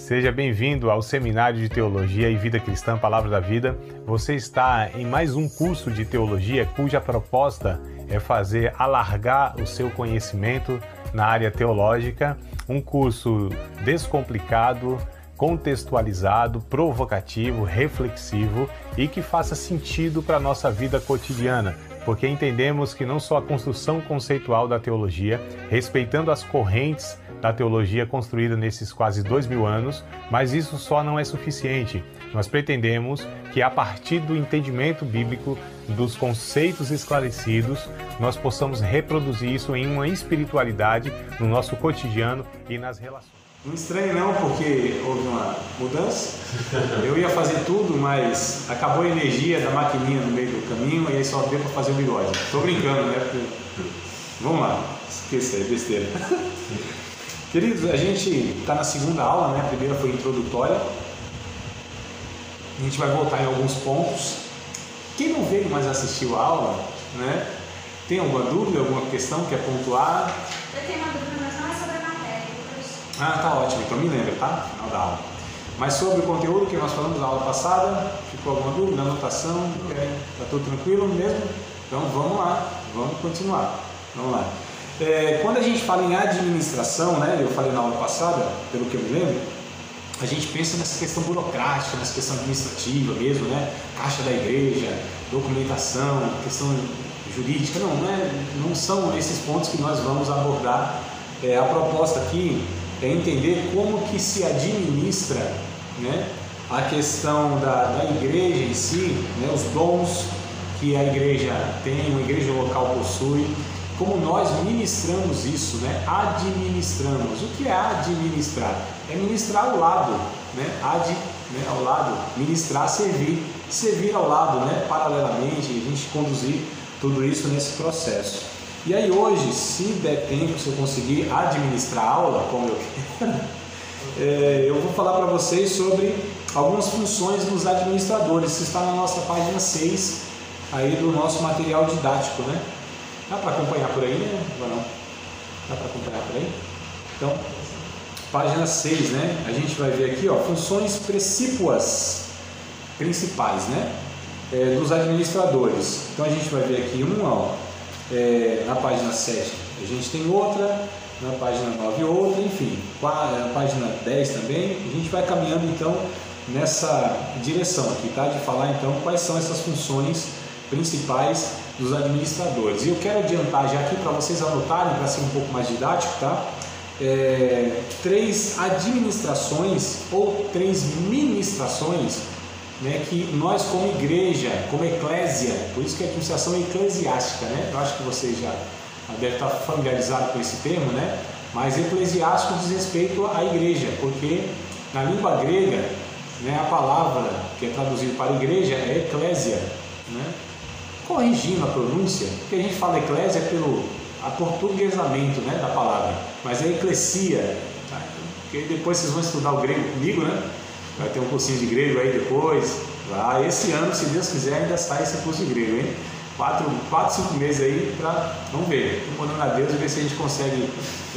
Seja bem-vindo ao Seminário de Teologia e Vida Cristã Palavra da Vida. Você está em mais um curso de teologia cuja proposta é fazer alargar o seu conhecimento na área teológica. Um curso descomplicado, contextualizado, provocativo, reflexivo e que faça sentido para a nossa vida cotidiana, porque entendemos que não só a construção conceitual da teologia, respeitando as correntes da teologia construída nesses quase 2000 anos, mas isso só não é suficiente. Nós pretendemos que a partir do entendimento bíblico, dos conceitos esclarecidos, nós possamos reproduzir isso em uma espiritualidade no nosso cotidiano e nas relações. Não estranhe não, porque houve uma mudança. Eu ia fazer tudo, mas acabou a energia da maquininha no meio do caminho e aí só deu para fazer o bigode. Estou brincando, né? Porque... Vamos lá, esqueça aí, besteira. Queridos, a gente está na segunda aula, né? A primeira foi introdutória. A gente vai voltar em alguns pontos. Quem não veio, mas assistiu a aula, né? Tem alguma dúvida, alguma questão que quer pontuar? Eu tenho uma dúvida, mas não é sobre a matéria. Ah, tá ótimo, então me lembra, tá? Final da aula. Mas sobre o conteúdo que nós falamos na aula passada, ficou alguma dúvida? Anotação? Tá tudo tranquilo mesmo? Então vamos lá, vamos continuar. Vamos lá. Quando a gente fala em administração, né? Eu falei na aula passada, pelo que eu me lembro, a gente pensa nessa questão burocrática, nessa questão administrativa mesmo, né? Caixa da igreja, documentação, questão jurídica. Não são esses pontos que nós vamos abordar. A proposta aqui é entender como que se administra, né, a questão da igreja em si, né, os dons que a igreja tem, a igreja local possui, como nós ministramos isso, né, administramos. O que é administrar? É ministrar ao lado, né, ao lado, ministrar, servir ao lado, né, paralelamente, a gente conduzir tudo isso nesse processo. E aí hoje, se der tempo, se eu conseguir administrar a aula, como eu quero, eu vou falar para vocês sobre algumas funções dos administradores. Isso está na nossa página 6 aí do nosso material didático, né? Dá para acompanhar por aí, né? Não? Dá para acompanhar por aí? Então, página 6, né? A gente vai ver aqui, ó, funções precípuas principais, né? Dos administradores. Então a gente vai ver aqui na página 7 a gente tem outra, na página 9 outra, enfim, na página 10 também. A gente vai caminhando então nessa direção aqui, tá? De falar então quais são essas funções principais dos administradores. E eu quero adiantar já aqui para vocês anotarem, para ser um pouco mais didático, tá? 3 administrações ou 3 ministrações, né, que nós como igreja, como eclésia, por isso que a administração é eclesiástica, né? Eu acho que vocês já devem estar familiarizados com esse termo, né? Mas eclesiástico diz respeito à igreja, porque na língua grega, né, a palavra que é traduzida para igreja é eclésia, né? Corrigindo a pronúncia, porque a gente fala eclésia pelo aportuguesamento, né, da palavra, mas é eclesia, tá? Porque depois vocês vão estudar o grego comigo, né? Vai ter um cursinho de grego aí depois. Esse ano, se Deus quiser, ainda sai esse curso de grego, hein? 5 meses aí para... Vamos ver. Estou mandando a Deus e ver se a gente consegue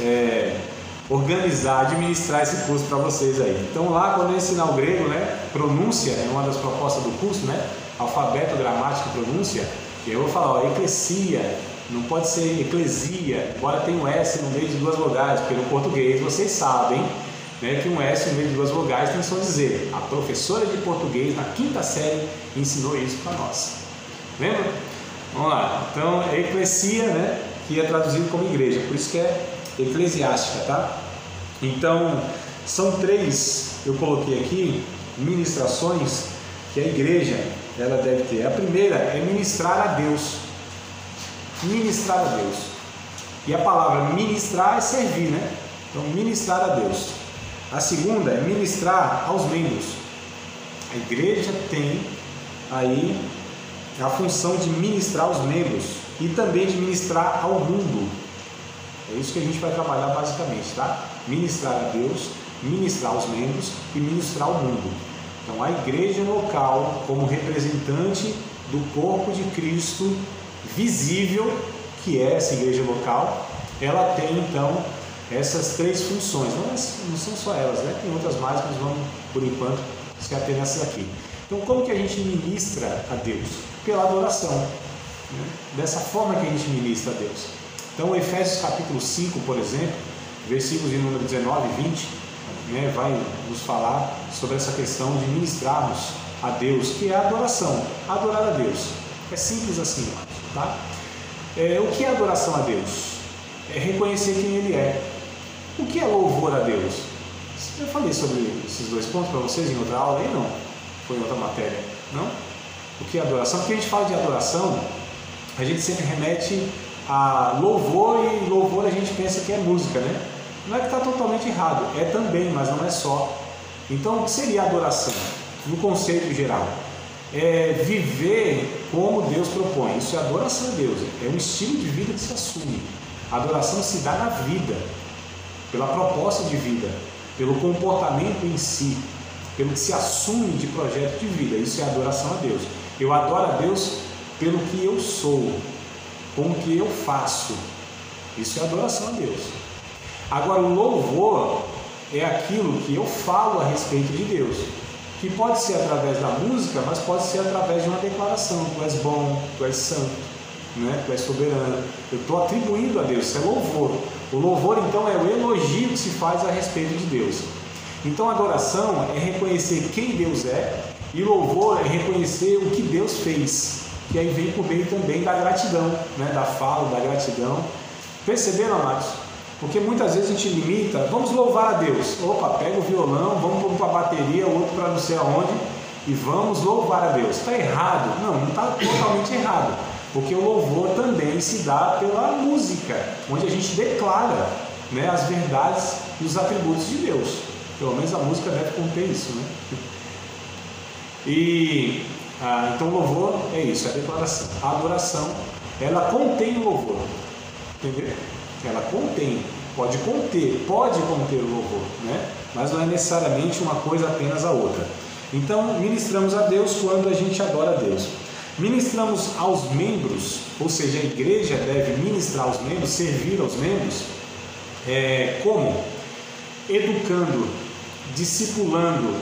organizar, administrar esse curso para vocês aí. Então lá, quando eu ensinar o grego, né? Pronúncia é uma das propostas do curso, né? Alfabeto, gramática e pronúncia. E eu vou falar, eclesia, não pode ser eclesia, embora tenha um S no meio de 2 vogais, porque no português vocês sabem, né, que um S no meio de 2 vogais tem só dizer. A professora de português na 5ª série ensinou isso para nós. Lembra? Vamos lá. Então, é eclesia, né, que é traduzido como igreja, por isso que é eclesiástica, tá? Então, são 3, eu coloquei aqui, ministrações que a igreja ela deve ter. A primeira é ministrar a Deus. Ministrar a Deus. E a palavra ministrar é servir, né? Então, ministrar a Deus. A segunda é ministrar aos membros. A igreja tem aí a função de ministrar aos membros e também de ministrar ao mundo. É isso que a gente vai trabalhar basicamente, tá? Ministrar a Deus, ministrar aos membros e ministrar ao mundo. Então a igreja local, como representante do corpo de Cristo visível, que é essa igreja local, ela tem então essas 3 funções. Não são só elas, né? Tem outras mais, mas vamos, por enquanto, se ater nessas aqui. Então, como que a gente ministra a Deus? Pela adoração, né? Dessa forma que a gente ministra a Deus. Então, Efésios capítulo 5, por exemplo, versículos de número 19 e 20, né, vai nos falar sobre essa questão de ministrarmos a Deus, que é a adoração, adorar a Deus. É simples assim, tá? O que é adoração a Deus? É reconhecer quem Ele é. O que é louvor a Deus? Eu falei sobre esses 2 pontos para vocês em outra aula aí, não? Foi em outra matéria, não? O que é adoração? Porque a gente fala de adoração, a gente sempre remete a louvor, e louvor a gente pensa que é música, né? Não é que está totalmente errado, é também, mas não é só. Então, o que seria adoração? No conceito geral, é viver como Deus propõe. Isso é adoração a Deus, é um estilo de vida que se assume. A adoração se dá na vida, pela proposta de vida, pelo comportamento em si, pelo que se assume de projeto de vida. Isso é adoração a Deus. Eu adoro a Deus pelo que eu sou, com o que eu faço. Isso é adoração a Deus. Agora, o louvor é aquilo que eu falo a respeito de Deus, que pode ser através da música, mas pode ser através de uma declaração. Tu és bom, tu és santo, né? Tu és soberano. Eu estou atribuindo a Deus, isso é louvor. O louvor, então, é o elogio que se faz a respeito de Deus. Então, a adoração é reconhecer quem Deus é, e louvor é reconhecer o que Deus fez, que aí vem por meio também da gratidão, né? Da fala, da gratidão. Perceberam, amados? Porque muitas vezes a gente limita, vamos louvar a Deus. Opa, pega o violão, vamos para a bateria, outro para não sei aonde, e vamos louvar a Deus. Está errado? Não está totalmente errado. Porque o louvor também se dá pela música, onde a gente declara, né, as verdades e os atributos de Deus. Pelo menos a música deve conter isso, né? Então o louvor é isso, é a declaração. A adoração, ela contém o louvor. Entendeu? Ela contém, pode conter o louvor, né? Mas não é necessariamente uma coisa apenas a outra. Então, ministramos a Deus quando a gente adora a Deus. Ministramos aos membros, ou seja, a igreja deve ministrar aos membros, servir aos membros, como? Educando, discipulando,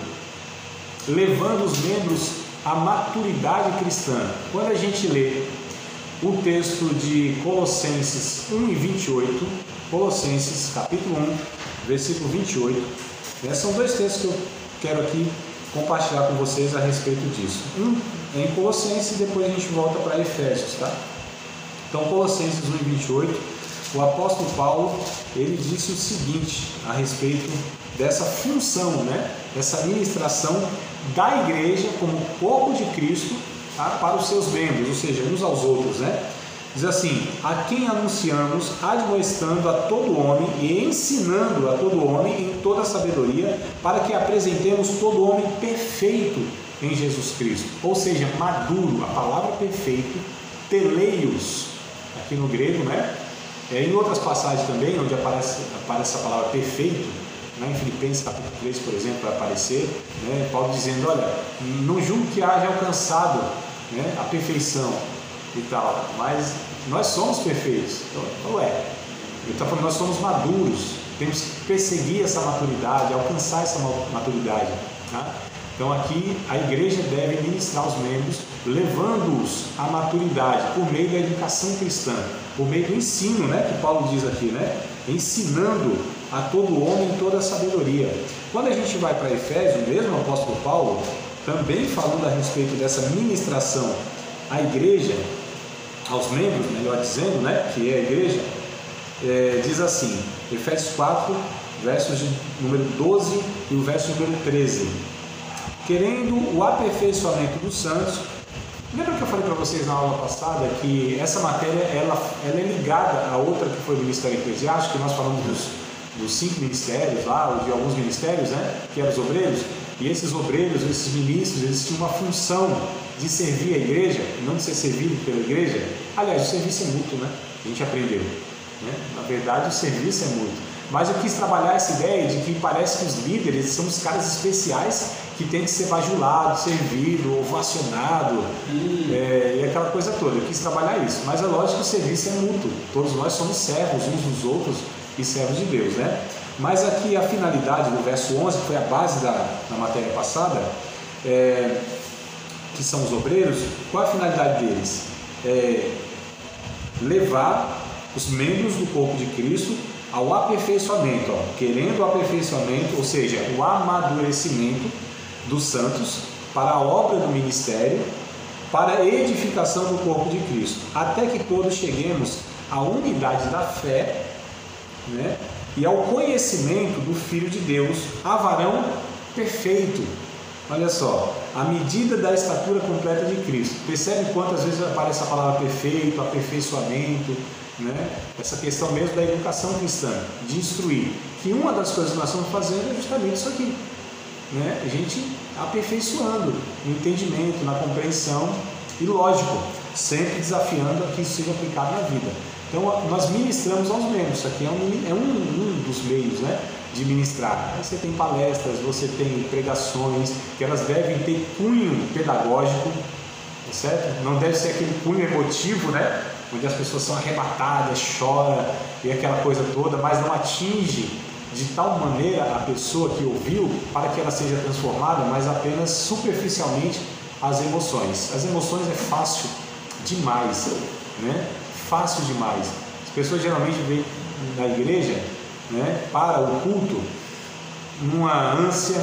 levando os membros à maturidade cristã. Quando a gente lê o texto de Colossenses 1 e 28, Colossenses capítulo 1, versículo 28, são 2 textos que eu quero aqui compartilhar com vocês a respeito disso. Um é em Colossenses e depois a gente volta para Efésios, tá? Então, Colossenses 1 e 28, o apóstolo Paulo, ele disse o seguinte a respeito dessa função, né? Dessa ministração da igreja como corpo de Cristo, tá? Para os seus membros, ou seja, uns aos outros, né? Diz assim: a quem anunciamos, admoestando a todo homem e ensinando a todo homem em toda a sabedoria, para que apresentemos todo homem perfeito em Jesus Cristo, ou seja, maduro. A palavra perfeito, teleios, aqui no grego, né? Em outras passagens também, onde aparece essa palavra perfeito, né? Em Filipenses capítulo 3, por exemplo, vai aparecer, né? Paulo dizendo: olha, não julgo que haja alcançado, né, a perfeição e tal, mas nós somos perfeitos. Então ele está falando, nós somos maduros, temos que perseguir essa maturidade, alcançar essa maturidade, tá? Então aqui a igreja deve ministrar os membros, levando-os à maturidade por meio da educação cristã, por meio do ensino, né, que Paulo diz aqui, né, ensinando a todo homem toda a sabedoria. Quando a gente vai para Efésios, mesmo o apóstolo Paulo, também falando a respeito dessa ministração à igreja, aos membros, melhor dizendo, né, que é a igreja, diz assim, Efésios 4, versos de número 12 e o verso número 13: querendo o aperfeiçoamento dos santos. Lembra que eu falei para vocês na aula passada que essa matéria ela é ligada a outra que foi o Ministério Eclesiástico, que nós falamos dos 5 ministérios lá, ou de alguns ministérios, né, que eram os obreiros, e esses obreiros, esses ministros, eles tinham uma função de servir a igreja, não de ser servido pela igreja. Aliás, o serviço é mútuo, né? A gente aprendeu, né? Na verdade, o serviço é mútuo. Mas eu quis trabalhar essa ideia de que parece que os líderes são os caras especiais que tem que ser bajulado, servido, ovacionado, e aquela coisa toda. Eu quis trabalhar isso, mas é lógico que o serviço é mútuo. Todos nós somos servos uns dos outros e servos de Deus, né? Mas aqui a finalidade do verso 11, que foi a base da matéria passada, que são os obreiros, qual a finalidade deles? Levar os membros do corpo de Cristo ao aperfeiçoamento, querendo o aperfeiçoamento, ou seja, o amadurecimento dos santos para a obra do ministério, para a edificação do corpo de Cristo, até que todos cheguemos à unidade da fé, né, e ao conhecimento do Filho de Deus, a varão perfeito. Olha só, a medida da estatura completa de Cristo. Percebe quantas vezes aparece a palavra perfeito, aperfeiçoamento, né? Essa questão mesmo da educação cristã, de instruir. Que uma das coisas que nós estamos fazendo é justamente isso aqui, né? A gente aperfeiçoando no entendimento, na compreensão e, lógico, sempre desafiando a que isso seja aplicado na vida. Então, nós ministramos aos membros. Isso aqui é um dos meios, né, de ministrar. Aí você tem palestras, você tem pregações, que elas devem ter cunho pedagógico, certo? Não deve ser aquele cunho emotivo, né, onde as pessoas são arrebatadas, choram e aquela coisa toda, mas não atinge de tal maneira a pessoa que ouviu para que ela seja transformada, mas apenas superficialmente as emoções. As emoções é fácil demais, né? Fácil demais. As pessoas geralmente vêm na igreja, né, para o culto numa ânsia,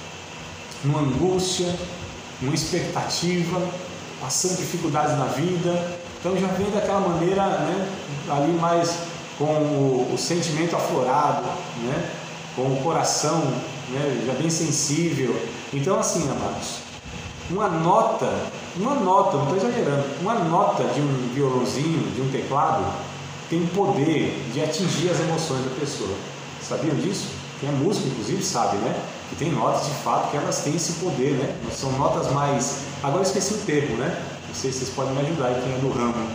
numa angústia, numa expectativa, passando dificuldades na vida. Então já vem daquela maneira, né, ali mais com o sentimento aflorado, né, com o coração, né, já bem sensível. Então assim, amados, uma nota, não estou exagerando, uma nota de um violãozinho, de um teclado, tem poder de atingir as emoções da pessoa. Sabiam disso? Quem é músico, inclusive, sabe, né? Que tem notas de fato que elas têm esse poder, né? São notas mais... Agora eu esqueci o termo, né? Não sei se vocês podem me ajudar aí, quem é do ramo.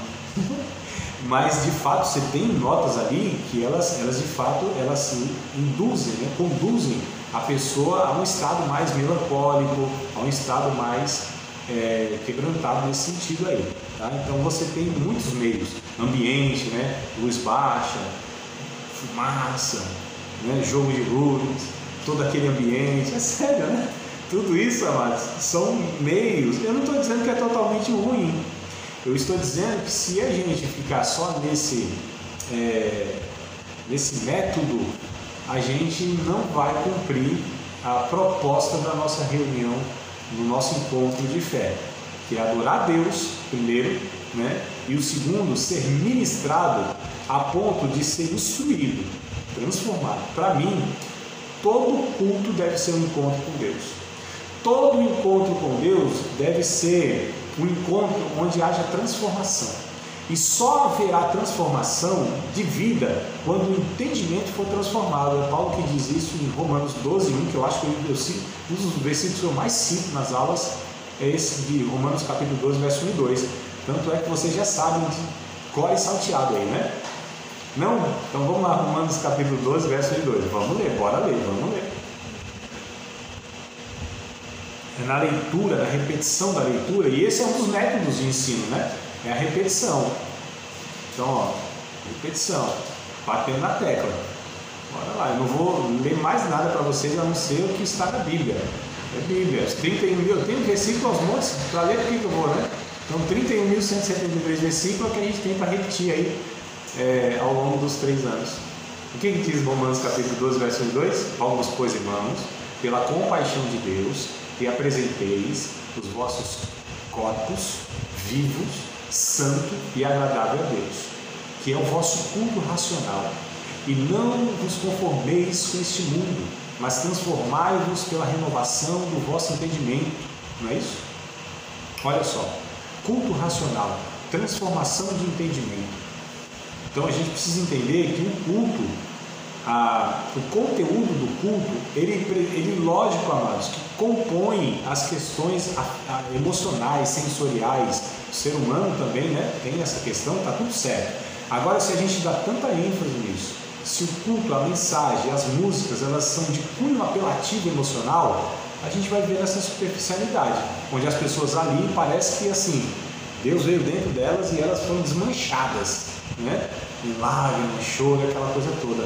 Mas de fato você tem notas ali que elas de fato elas se induzem, né? Conduzem a pessoa a um estado mais melancólico, a um estado mais quebrantado nesse sentido aí, tá? Então você tem muitos meios, ambiente, né? Luz baixa, fumaça, né? Jogo de luz, todo aquele ambiente, é sério, né? Tudo isso, amados, são meios. Eu não estou dizendo que é totalmente ruim, eu estou dizendo que se a gente ficar só nesse método, a gente não vai cumprir a proposta da nossa reunião, no nosso encontro de fé, que é adorar a Deus, primeiro, né? E o segundo, ser ministrado a ponto de ser instruído, transformado. Para mim, todo culto deve ser um encontro com Deus. Todo encontro com Deus deve ser um encontro onde haja transformação. E só haverá transformação de vida quando o entendimento for transformado. É Paulo que diz isso em Romanos 12:1, que eu acho que um dos versículos que eu mais cito nas aulas é esse de Romanos capítulo 12, verso 1 e 2. Tanto é que vocês já sabem de cor e salteado aí, né? Não? Então vamos lá, Romanos capítulo 12, verso 1 e 2. Vamos ler, bora ler, vamos ler. É na leitura, na repetição da leitura, e esse é um dos métodos de ensino, né? É a repetição. Então, ó, repetição, batendo na tecla. Bora lá, eu não vou ler mais nada para vocês a não ser o que está na Bíblia. É Bíblia, os 31 mil, eu tenho versículos aos montes, para ler porque eu vou, né? Então, 31.173 versículos que a gente tem para repetir aí ao longo dos 3 anos. O que diz Romanos capítulo 12, verso 1 e 2? Vós, pois, irmãos, pela compaixão de Deus, que apresenteis os vossos corpos vivos, santo e agradável a Deus, que é o vosso culto racional, e não vos conformeis com este mundo, mas transformai-vos pela renovação do vosso entendimento. Não é isso? Olha só, culto racional, transformação de entendimento. Então a gente precisa entender que o culto, o conteúdo do culto, ele lógico, amados, que compõe as questões emocionais, sensoriais. O ser humano também, né, tem essa questão, está tudo certo. Agora, se a gente dá tanta ênfase nisso, se o culto, a mensagem, as músicas, elas são de cunho apelativo emocional, a gente vai ver essa superficialidade, onde as pessoas ali parece que assim, Deus veio dentro delas e elas foram desmanchadas, né? Em lágrimas, choro, aquela coisa toda.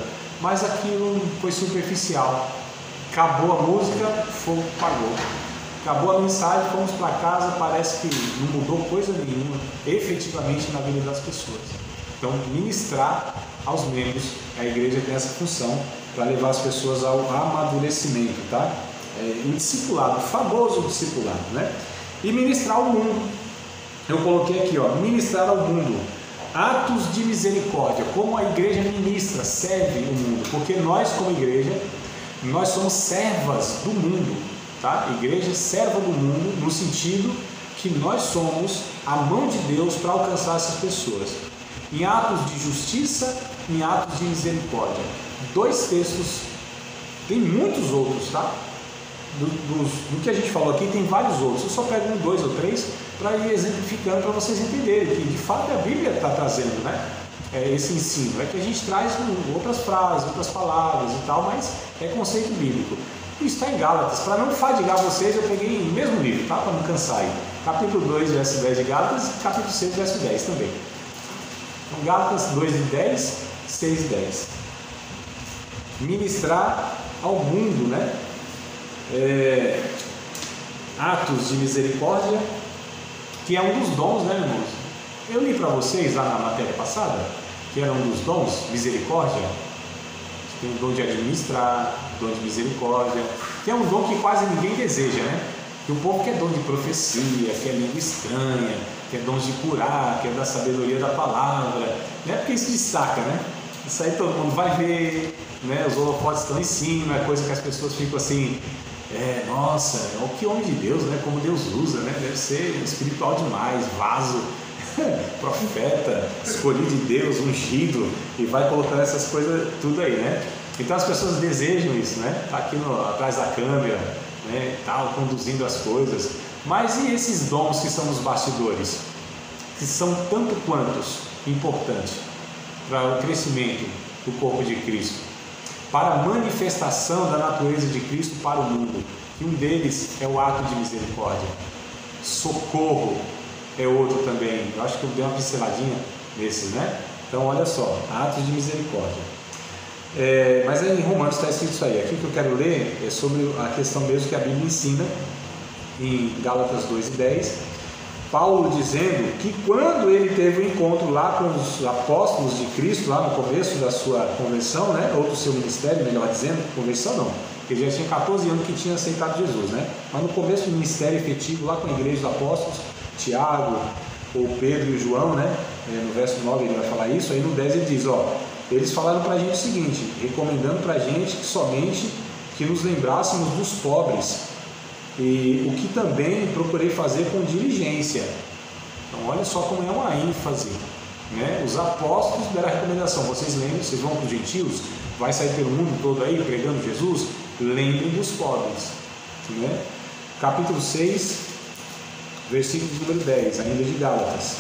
mas aquilo foi superficial. Acabou a música, fogo pagou. Acabou a mensagem, fomos para casa, parece que não mudou coisa nenhuma efetivamente na vida das pessoas. Então, ministrar aos membros, a igreja tem essa função para levar as pessoas ao amadurecimento, tá? O discipulado, o famoso discipulado, né? E ministrar ao mundo. Eu coloquei aqui, ó, ministrar ao mundo. Atos de misericórdia, como a igreja ministra, serve o mundo, porque nós como igreja, nós somos servas do mundo, tá? Igreja serva do mundo no sentido que nós somos a mão de Deus para alcançar essas pessoas, em atos de justiça, em atos de misericórdia. 2 textos, tem muitos outros, tá? Do que a gente falou aqui tem vários outros, eu só pego 1, 2 ou 3 para ir exemplificando, para vocês entenderem que de fato a Bíblia está trazendo, né? Esse ensino, é que a gente traz outras frases, outras palavras e tal, mas é conceito bíblico. Isso está em Gálatas. Para não fadigar vocês, eu peguei o mesmo livro, tá? Para não cansar aí. Capítulo 2, verso 10 de Gálatas, e capítulo 6, verso 10 também. Então, Gálatas 2 de 10, 6 de 10. Ministrar ao mundo, né? Atos de misericórdia, que é um dos dons, né, irmãos? Eu li para vocês lá na matéria passada, que era um dos dons, misericórdia. Tem o dom de administrar, dom de misericórdia, que é um dom que quase ninguém deseja, né? Que o povo quer dom de profecia, quer língua estranha, quer dons de curar, quer da sabedoria da palavra, né? Porque isso destaca, né? Isso aí todo mundo vai ver, né? Os holofotes estão em cima, é coisa que as pessoas ficam assim, nossa, é o que homem de Deus, né? Como Deus usa, né? Deve ser espiritual demais, vaso, profeta, escolhido de Deus, ungido, e vai colocando essas coisas tudo aí, né? Então as pessoas desejam isso, né? Tá aqui atrás da câmera, né? Tal, conduzindo as coisas. Mas e esses dons que são nos bastidores, que são tanto quantos importantes para o crescimento do corpo de Cristo, para a manifestação da natureza de Cristo para o mundo? E um deles é o ato de misericórdia. Socorro é outro também. Eu acho que eu dei uma pinceladinha nesses, né? Então olha só, atos de misericórdia. Mas aí em Romanos está escrito isso aí. Aqui que eu quero ler é sobre a questão mesmo que a Bíblia ensina em Gálatas 2 e 10. Paulo dizendo que quando ele teve um encontro lá com os apóstolos de Cristo, lá no começo da sua conversão, né? Ou do seu ministério, melhor dizendo, conversão não, porque ele já tinha 14 anos que tinha aceitado Jesus, né? Mas no começo do ministério efetivo, lá com a igreja dos apóstolos, Tiago, ou Pedro e João, né? No verso 9 ele vai falar isso, aí no 10 ele diz, eles falaram para a gente o seguinte, recomendando para a gente que somente que nos lembrássemos dos pobres, e o que também procurei fazer com diligência. Então olha só como é uma ênfase, né? Os apóstolos deram a recomendação, vocês lembrem, vocês vão para os gentios, vai sair pelo mundo todo aí pregando Jesus, lembrem dos pobres, né? Capítulo 6, versículo número 10, ainda de Gálatas,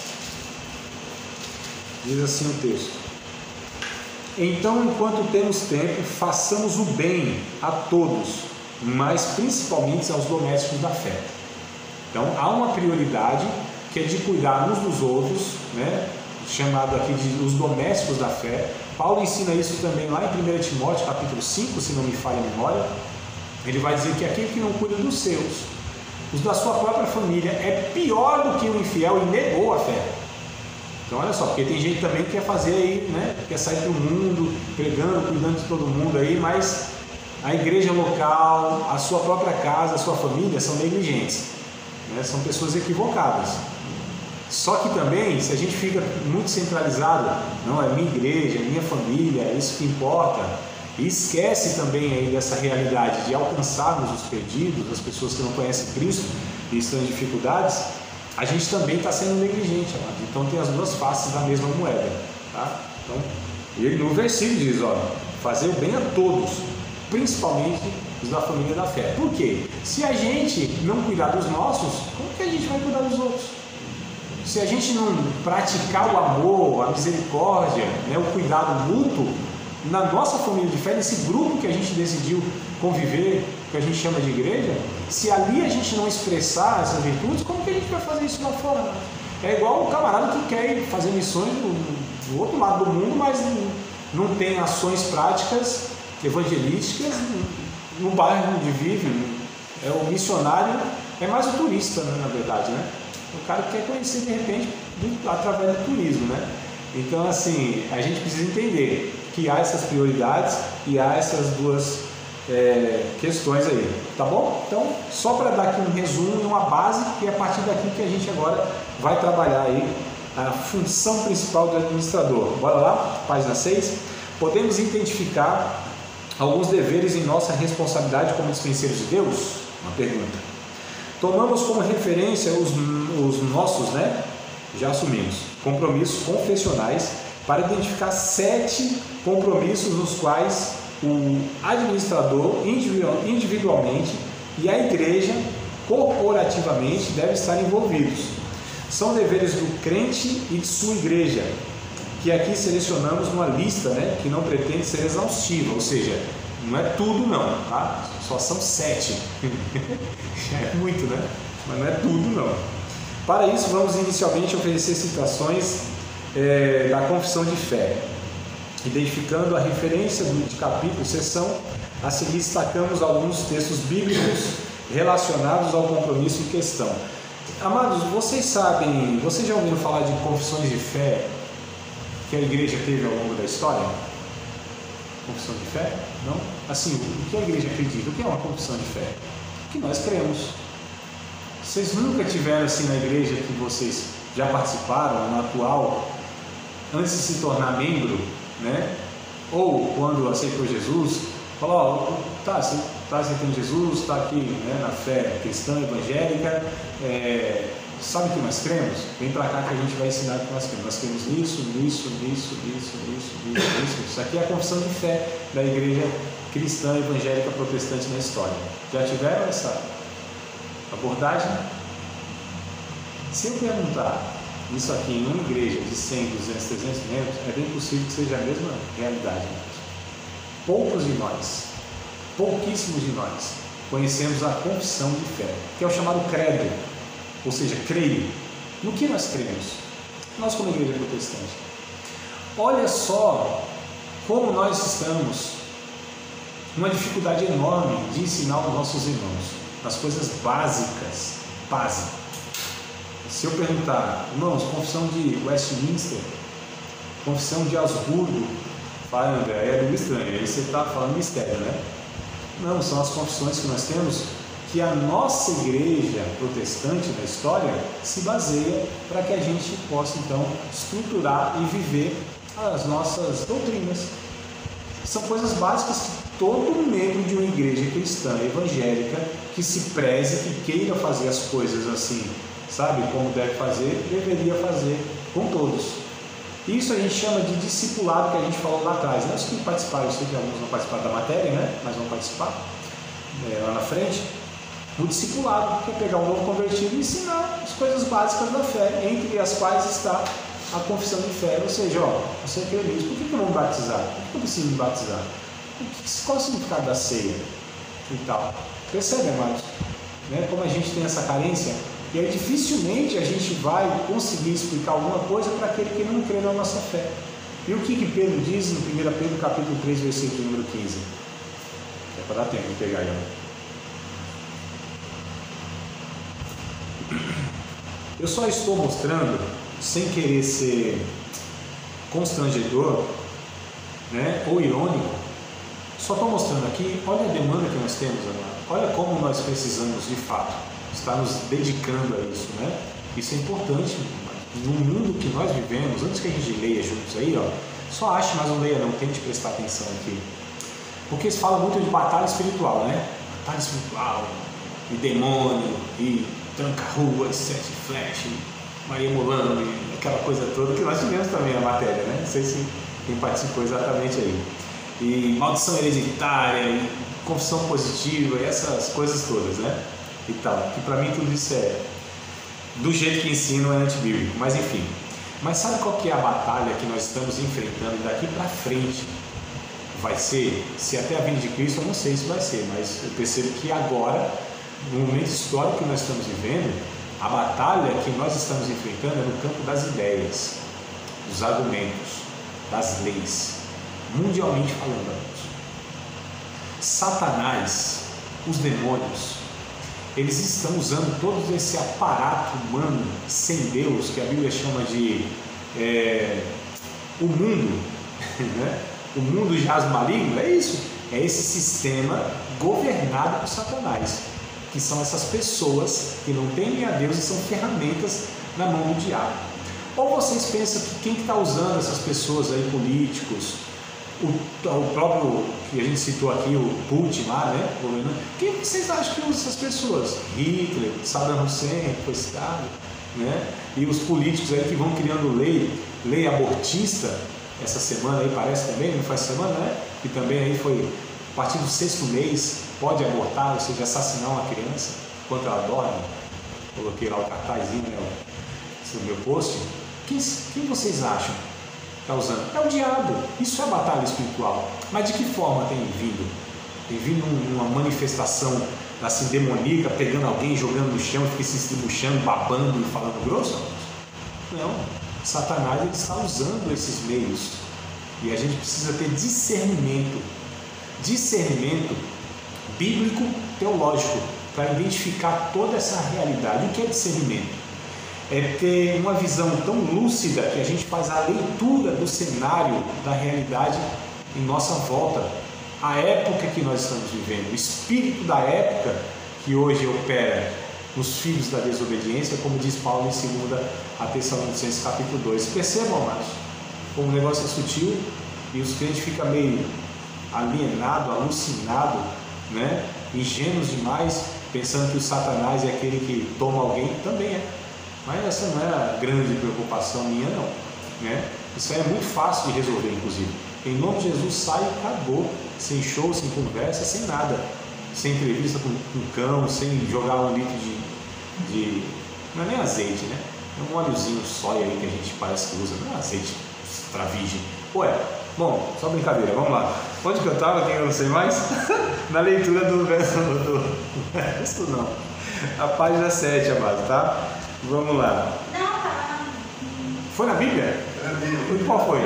diz assim o texto: então, enquanto temos tempo, façamos o bem a todos, mas principalmente aos domésticos da fé. Então há uma prioridade que é de cuidar uns dos outros, né? Chamado aqui de os domésticos da fé. Paulo ensina isso também lá em 1 Timóteo capítulo 5, se não me falha a memória. Ele vai dizer que aquele que não cuida dos seus, os da sua própria família, é pior do que o infiel e negou a fé. Então olha só, porque tem gente também que quer fazer aí, né? Quer sair para o mundo, pregando, cuidando de todo mundo aí, mas a igreja local, a sua própria casa, a sua família são negligentes, né? São pessoas equivocadas. Só que também, se a gente fica muito centralizado, não, é minha igreja, é minha família, é isso que importa, e esquece também aí dessa realidade de alcançarmos os perdidos, as pessoas que não conhecem Cristo e estão em dificuldades, a gente também está sendo negligente, amado. Então tem as duas faces da mesma moeda, tá? Então, e no versículo diz, fazer o bem a todos, principalmente os da família da fé. Por quê? Se a gente não cuidar dos nossos, como que a gente vai cuidar dos outros? Se a gente não praticar o amor, a misericórdia, né, o cuidado mútuo na nossa família de fé, nesse grupo que a gente decidiu conviver, que a gente chama de igreja, se ali a gente não expressar essas virtudes, como que a gente vai fazer isso lá fora? É igual o camarada que quer fazer missões do outro lado do mundo, mas não tem ações práticas evangelísticas no bairro onde vive. O missionário é mais o turista, né, na verdade, né? O cara que quer conhecer de repente através do turismo, né? Então, assim, a gente precisa entender que há essas prioridades e há essas duas questões aí, tá bom? Então, só para dar aqui um resumo e uma base, que é a partir daqui que a gente agora vai trabalhar aí a função principal do administrador. Bora lá, página 6. Podemos identificar alguns deveres em nossa responsabilidade como dispenseiros de Deus? Uma pergunta. Tomamos como referência os nossos, né? Já assumimos, compromissos confessionais para identificar 7 compromissos nos quais o administrador individualmente e a igreja corporativamente devem estar envolvidos. São deveres do crente e de sua igreja, que aqui selecionamos uma lista, né, que não pretende ser exaustiva, ou seja, não é tudo não, tá? Só são 7. Já é muito, né? Mas não é tudo não. Para isso, vamos inicialmente oferecer citações da confissão de fé, identificando a referência de capítulo, seção. A seguir destacamos alguns textos bíblicos relacionados ao compromisso em questão. Amados, vocês sabem, vocês já ouviram falar de confissões de fé que a igreja teve ao longo da história? Confissão de fé? Não? Assim, o que a igreja acredita? O que é uma confissão de fé? O que nós cremos. Vocês nunca tiveram assim na igreja que vocês já participaram, na atual, antes de se tornar membro, né? Ou quando aceitou Jesus, falou, você está aceitando Jesus, está aqui, né, na fé cristã, evangélica, sabe o que nós cremos? Vem para cá que a gente vai ensinar o que nós cremos. Nós cremos nisso. Isso aqui é a confissão de fé da igreja cristã, evangélica, protestante na história. Já tiveram essa abordagem? Se eu perguntar isso aqui em uma igreja de 100, 200, 300 membros, é bem possível que seja a mesma realidade. Poucos de nós, pouquíssimos de nós, conhecemos a confissão de fé, que é o chamado credo, ou seja, creio. No que nós cremos? Nós como igreja protestante. Olha só como nós estamos numa dificuldade enorme de ensinar os nossos irmãos nas coisas básicas. Se eu perguntar, irmãos, confissão de Westminster, confissão de Augsburgo, fala, André, é meio estranho, aí você está falando mistério, né? Não, são as confissões que nós temos que a nossa igreja protestante na história se baseia para que a gente possa então estruturar e viver as nossas doutrinas. São coisas básicas que todo membro de uma igreja cristã evangélica que se preze, que queira fazer as coisas assim, sabe, como deve fazer, deveria fazer com todos. Isso a gente chama de discipulado, que a gente falou lá atrás, né? Os que participaram, eu sei que alguns não participaram da matéria, né? Mas vão participar lá na frente. O discipulado, que é pegar um novo convertido e ensinar as coisas básicas da fé, entre as quais está a confissão de fé. Ou seja, você crê nisso, por que eu vou me batizar? Por que eu preciso me batizar? Qual é o significado da ceia? E tal. Percebe, amados? Né? Como a gente tem essa carência, e aí dificilmente a gente vai conseguir explicar alguma coisa para aquele que não crê na nossa fé. E o que Pedro diz em 1 Pedro capítulo 3, versículo número 15? É para dar tempo de pegar aí. Eu só estou mostrando, sem querer ser constrangedor, né, ou irônico, só estou mostrando aqui, olha a demanda que nós temos, amado. Olha como nós precisamos de fato estar nos dedicando a isso, né? Isso é importante no mundo que nós vivemos. Antes que a gente leia juntos aí, só ache, mas não leia não, tente prestar atenção aqui, porque se fala muito de batalha espiritual, né? Batalha espiritual, e demônio, e tranca-rua, sete flash, Maria Mulano, e aquela coisa toda que nós tivemos também na matéria, né? Não sei se quem participou exatamente aí. E maldição hereditária, e confissão positiva, e essas coisas todas, né? E tal, que para mim tudo isso é do jeito que ensino, é antibíblico, mas enfim. Mas sabe qual que é a batalha que nós estamos enfrentando daqui para frente? Vai ser, se até a vinda de Cristo, eu não sei se vai ser, mas eu percebo que agora, no momento histórico que nós estamos vivendo, a batalha que nós estamos enfrentando é no campo das ideias, dos argumentos, das leis, mundialmente falando, amigos. Satanás, os demônios, eles estão usando todo esse aparato humano sem Deus, que a Bíblia chama de o mundo, né? O mundo jaz maligno, é isso, é esse sistema governado por Satanás, que são essas pessoas que não temem a Deus e são ferramentas na mão do diabo. Ou vocês pensam que quem está usando essas pessoas aí, políticos, o próprio que a gente citou aqui, o Putin lá, né? Quem vocês acham que usa essas pessoas? Hitler, Saddam Hussein, que foi citado, né? E os políticos aí que vão criando lei abortista, essa semana aí parece também, não faz semana, né? Que também aí foi, a partir do 6º mês, pode abortar, ou seja, assassinar uma criança enquanto ela dorme. Coloquei lá o cartazinho, né? No meu post. Quem vocês acham que está usando? É o diabo. Isso é batalha espiritual. Mas de que forma tem vindo? Tem vindo uma manifestação assim demoníaca, pegando alguém, jogando no chão, fica se estribuchando, babando e falando grosso? Não. Satanás ele está usando esses meios. E a gente precisa ter discernimento. Discernimento bíblico teológico para identificar toda essa realidade. O que é discernimento? É ter uma visão tão lúcida que a gente faz a leitura do cenário da realidade em nossa volta, a época que nós estamos vivendo, o espírito da época que hoje opera nos filhos da desobediência, como diz Paulo em 2 Tessalonicenses capítulo 2. Percebam, amados, como o negócio é sutil e os crentes ficam meio alienados, alucinados, né? Ingênuos demais, pensando que o Satanás é aquele que toma alguém. Também é. Mas essa não é a grande preocupação minha, não, né? Isso aí é muito fácil de resolver, inclusive. Em nome de Jesus, sai e acabou, sem show, sem conversa, sem nada, sem entrevista com cão, sem jogar um litro de não é nem azeite, né? É um óleozinho sóia aí que a gente parece que usa, não é azeite para virgem. Ué, bom, só brincadeira, vamos lá. Onde que eu estava, quem eu não sei mais? Na leitura do verso não. A página 7, amado, tá? Vamos lá. Não, tá. Foi na Bíblia? Qual foi? 1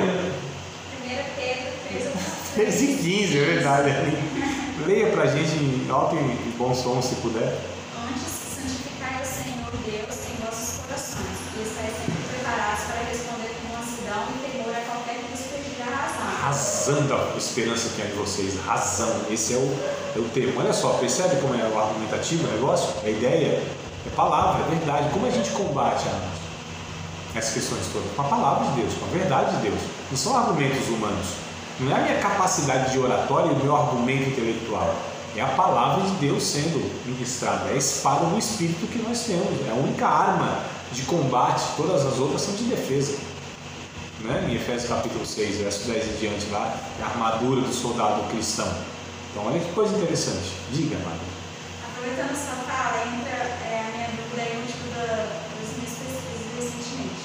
Pedro 3 e 15, é verdade. Leia pra gente em alto e bom som, se puder. Antes, santificai o Senhor Deus em vossos corações, e estáis sempre preparados para responder com mansidão e temor a qualquer que vos pedir a razão. Razão da esperança que há em vocês. Razão. Esse é o termo. Olha só, percebe como é o argumentativo o negócio? A ideia é palavra, é verdade. Como a gente combate essas questões todas? Com a palavra de Deus, com a verdade de Deus. Não são argumentos humanos. Não é a minha capacidade de oratória e o meu argumento intelectual. É a palavra de Deus sendo ministrada. É a espada do Espírito que nós temos. É a única arma de combate. Todas as outras são de defesa. Né? Em Efésios capítulo 6, verso 10 em diante, lá, é a armadura do soldado cristão. Então, olha que coisa interessante. Diga, amado. Aproveitando essa fala, entra a minha dúvida aí, tipo, das minhas pesquisas recentemente.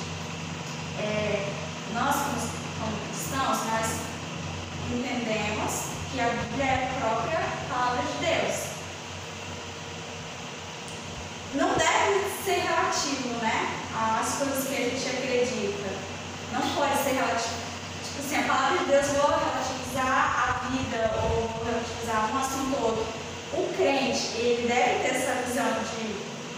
Nós, como cristãos, nós entendemos que a Bíblia é a própria palavra de Deus. Não deve ser relativo, né? As coisas que a gente acredita. Não pode ser relativo. Tipo assim, a palavra de Deus, vou relativizar a vida ou vou relativizar um assunto ou outro. O crente, ele deve ter essa visão de...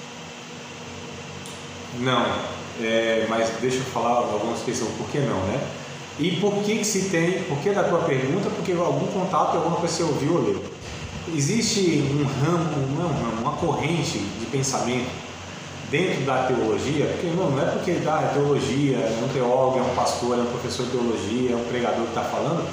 Não, mas deixa eu falar algumas questões, por que não, né? E por que se tem, por que da tua pergunta? Porque algum contato, alguma coisa você ouviu ou leu. Existe um ramo, não é um ramo, uma corrente de pensamento dentro da teologia, porque não é porque é teologia, é um teólogo, é um pastor, é um professor de teologia, é um pregador que está falando,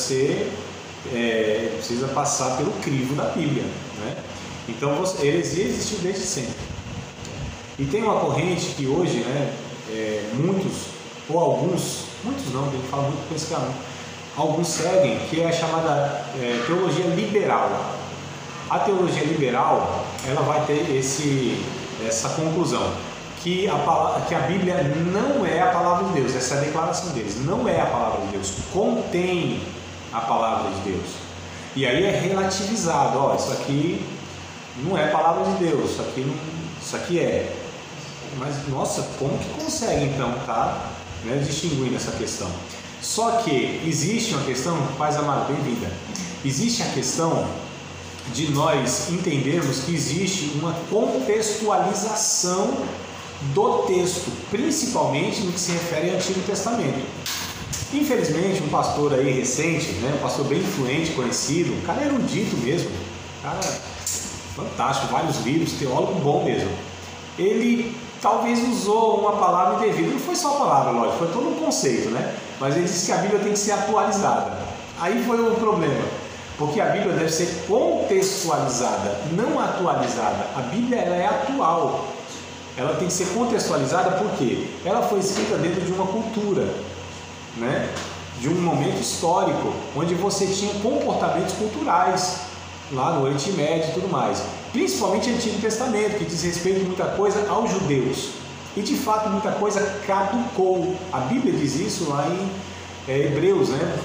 precisa passar pelo crivo da Bíblia, né? Então, heresia existiu desde sempre. E tem uma corrente que hoje, né, muitos, ou alguns, muitos não, tem que falar muito com esse cara, alguns seguem, que é a chamada teologia liberal. A teologia liberal, ela vai ter essa conclusão, que a Bíblia não é a palavra de Deus. Essa é a declaração deles, não é a palavra de Deus, contém a palavra de Deus. E aí é relativizado, isso aqui não é a palavra de Deus, isso aqui é. Mas, nossa, como que consegue então estar distinguindo essa questão? Só que existe uma questão, paz amado, bem-vinda, existe a questão de nós entendermos que existe uma contextualização do texto, principalmente no que se refere ao Antigo Testamento. Infelizmente, um pastor aí recente, né, um pastor bem influente, conhecido, um cara erudito mesmo, um cara fantástico, vários livros, teólogo bom mesmo, ele talvez usou uma palavra indevida, não foi só a palavra, lógico, foi todo um conceito, né? Mas ele disse que a Bíblia tem que ser atualizada. Aí foi o problema, porque a Bíblia deve ser contextualizada, não atualizada. A Bíblia ela é atual, ela tem que ser contextualizada porque ela foi escrita dentro de uma cultura, né? De um momento histórico, onde você tinha comportamentos culturais, lá no Oriente Médio e tudo mais, principalmente o Antigo Testamento, que diz respeito muita coisa aos judeus, e de fato muita coisa caducou. A Bíblia diz isso lá em Hebreus, né?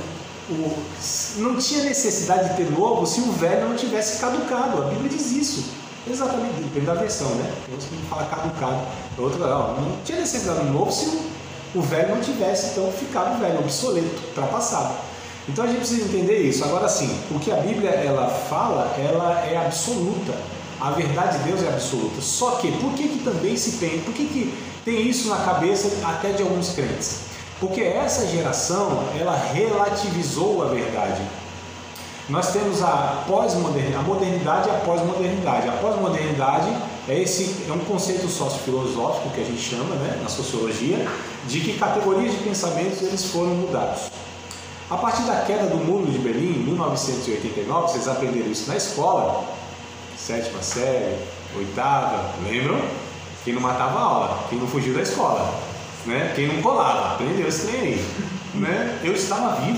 Não tinha necessidade de ter novo se o velho não tivesse caducado. A Bíblia diz isso, exatamente, depende da versão, né? Tem uns que não falam caducado, outra não tinha necessidade de novo se o velho não tivesse então ficado velho, obsoleto, ultrapassado. Então a gente precisa entender isso. Agora sim, o que a Bíblia ela fala, ela é absoluta. A verdade de Deus é absoluta. Só que, por que também se tem? Por que tem isso na cabeça até de alguns crentes? Porque essa geração, ela relativizou a verdade. Nós temos a modernidade e a pós-modernidade. A pós-modernidade é um conceito sociofilosófico que a gente chama, né, na sociologia, de que categorias de pensamentos eles foram mudados. A partir da queda do Muro de Berlim, em 1989, vocês aprenderam isso na escola, 7ª série, 8ª, lembram? Quem não matava a aula, quem não fugiu da escola, né? Quem não colava, aprendeu esse trem aí, né? Eu estava vivo,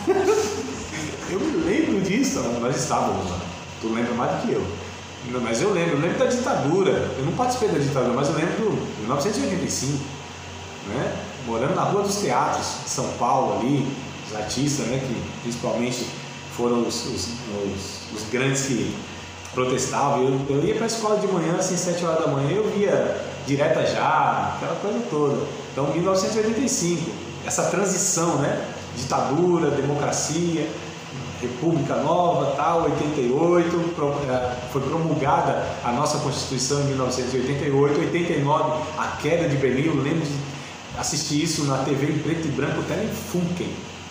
eu me lembro disso, nós estávamos lá, tu lembra mais do que eu, mas eu lembro da ditadura, eu não participei da ditadura, mas eu lembro de 1985, né? Morando na Rua dos Teatros, de São Paulo ali, os artistas, né, que principalmente foram os grandes que protestavam. Eu ia para a escola de manhã, assim, 7 horas da manhã, eu via Direta Já, aquela coisa toda. Então, 1985, essa transição, né, ditadura, democracia, República Nova, tal, 88, foi promulgada a nossa Constituição em 1988, 89, a queda de Berlim. Eu lembro de assistir isso na TV em preto e branco, Telefunken.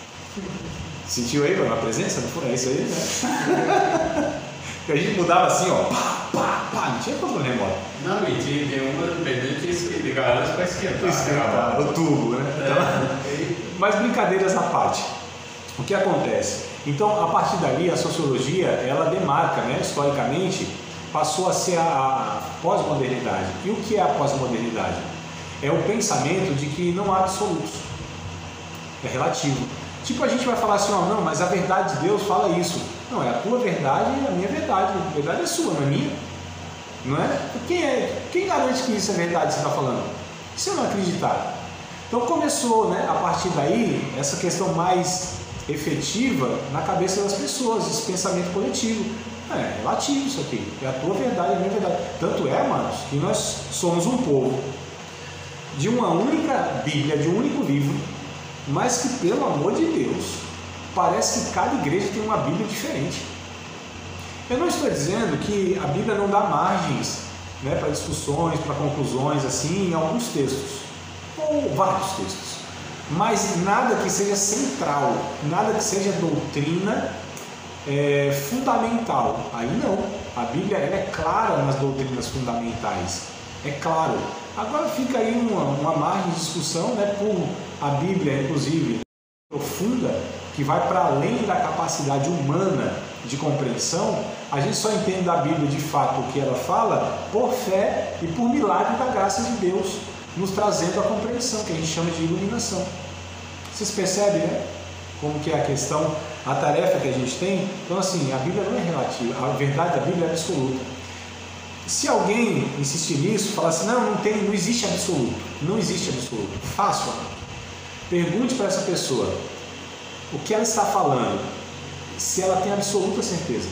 Sentiu aí a presença? Não foi? É isso aí, né? A gente mudava assim, ó, pá, não tinha controle remoto. Não, e tinha uma dependente que ligava elas para esquentar. O tubo, né? Então, mas brincadeiras à parte. O que acontece? Então, a partir dali, a sociologia, ela demarca, né, historicamente, passou a ser a pós-modernidade. E o que é a pós-modernidade? É o pensamento de que não há absolutos, é relativo. Tipo, a gente vai falar assim, ó, não, mas a verdade de Deus fala isso. Não, é a tua verdade e a minha verdade. A verdade é sua, não é minha. Não é? Quem garante que isso é verdade que você está falando? Se eu não acreditar. Então começou, né, a partir daí, essa questão mais efetiva na cabeça das pessoas, esse pensamento coletivo. É relativo isso aqui. É a tua verdade e a minha verdade. Tanto é, amados, que nós somos um povo de uma única Bíblia, de um único livro, mas que, pelo amor de Deus, parece que cada igreja tem uma Bíblia diferente. Eu não estou dizendo que a Bíblia não dá margens, né, para discussões, para conclusões, assim, em alguns textos, ou vários textos, mas nada que seja central, nada que seja doutrina fundamental. Aí não, a Bíblia ela é clara nas doutrinas fundamentais, é claro. Agora fica aí uma margem de discussão, né, por a Bíblia, inclusive, profunda, que vai para além da capacidade humana de compreensão. A gente só entende da Bíblia de fato o que ela fala por fé e por milagre da graça de Deus, nos trazendo a compreensão, que a gente chama de iluminação. Vocês percebem, né? Como que é a questão, a tarefa que a gente tem? Então, assim, a Bíblia não é relativa, a verdade da Bíblia é absoluta. Se alguém insistir nisso, falar assim, não existe absoluto, não existe absoluto, fácil, pergunte para essa pessoa o que ela está falando, se ela tem absoluta certeza.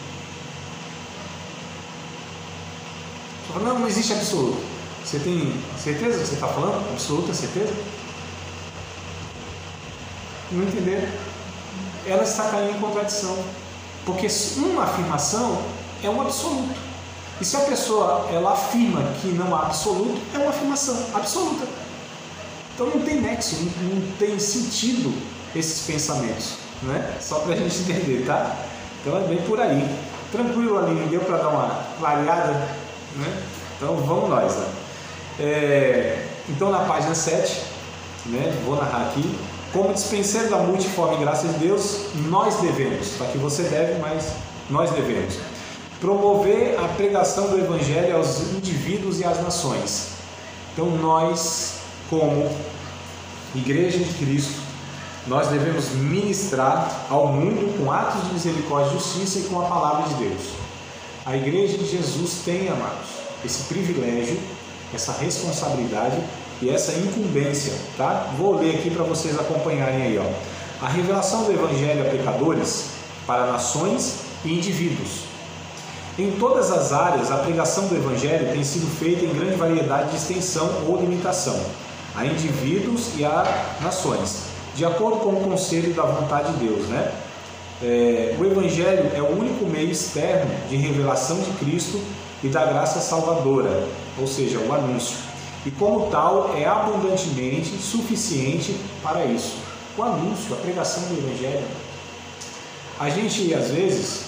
Fala, não existe absoluto. Você tem certeza que você está falando? Absoluta certeza? Não entenderam? Ela está caindo em contradição. Porque uma afirmação é um absoluto. E se a pessoa ela afirma que não há absoluto, é uma afirmação absoluta. Então não tem nexo, não tem sentido esses pensamentos, né? Só para a gente entender, tá? Então é bem por aí. Tranquilo, Aline, deu para dar uma clareada, né? Então vamos nós, né? Então na página 7, né? Vou narrar aqui. Como dispenseiro da multiforme graça de Deus, nós devemos, tá? Que você deve, mas nós devemos promover a pregação do Evangelho aos indivíduos e às nações. Então nós, como Igreja de Cristo, nós devemos ministrar ao mundo com atos de misericórdia e justiça e com a palavra de Deus. A Igreja de Jesus tem, amados, esse privilégio, essa responsabilidade e essa incumbência, tá? Vou ler aqui para vocês acompanharem aí, ó. A revelação do Evangelho a pecadores, para nações e indivíduos. Em todas as áreas, a pregação do Evangelho tem sido feita em grande variedade de extensão ou limitação, a indivíduos e a nações, de acordo com o conselho da vontade de Deus, né? O Evangelho é o único meio externo de revelação de Cristo e da graça salvadora, ou seja, o anúncio. E como tal, é abundantemente suficiente para isso. O anúncio, a pregação do Evangelho. A gente, às vezes,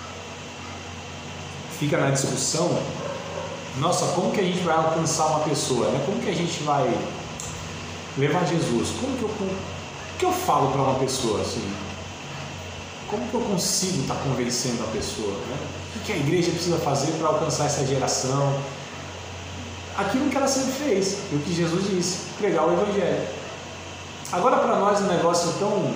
fica na discussão, nossa, como que a gente vai alcançar uma pessoa, né? Como que a gente vai levar Jesus? Como que eu falo para uma pessoa assim? Como que eu consigo estar convencendo a pessoa, né? O que a igreja precisa fazer para alcançar essa geração? Aquilo que ela sempre fez, e o que Jesus disse, pregar o Evangelho. Agora, para nós, um negócio tão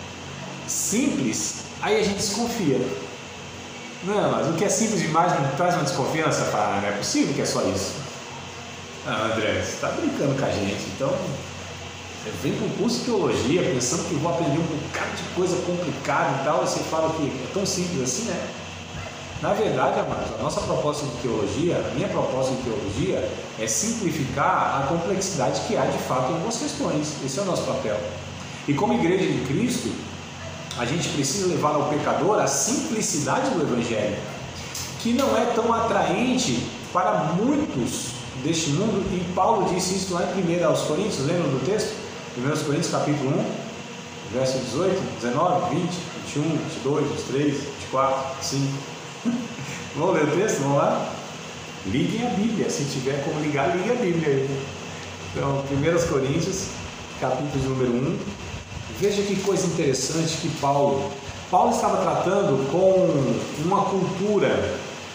simples, aí a gente desconfia. Não, mas o que é simples demais não traz uma desconfiança? Fala, não é possível que é só isso. Ah, André, você está brincando com a gente, então você vem com um curso de teologia pensando que vou aprender um bocado de coisa complicada e tal, e você fala que é tão simples assim, né? Na verdade, amados, a nossa proposta de teologia, a minha proposta de teologia é simplificar a complexidade que há de fato em algumas questões. Esse é o nosso papel. E como Igreja de Cristo, a gente precisa levar ao pecador a simplicidade do Evangelho, que não é tão atraente para muitos deste mundo, e Paulo disse isso lá em 1 aos Coríntios, lembram do texto? 1 Coríntios capítulo 1, verso 18, 19, 20, 21, 22, 23, 24, 5. Vamos ler o texto? Vamos lá? Liguem a Bíblia, se tiver como ligar, ligue a Bíblia aí. Então, 1 Coríntios, capítulo número 1. Veja que coisa interessante que Paulo estava tratando com uma cultura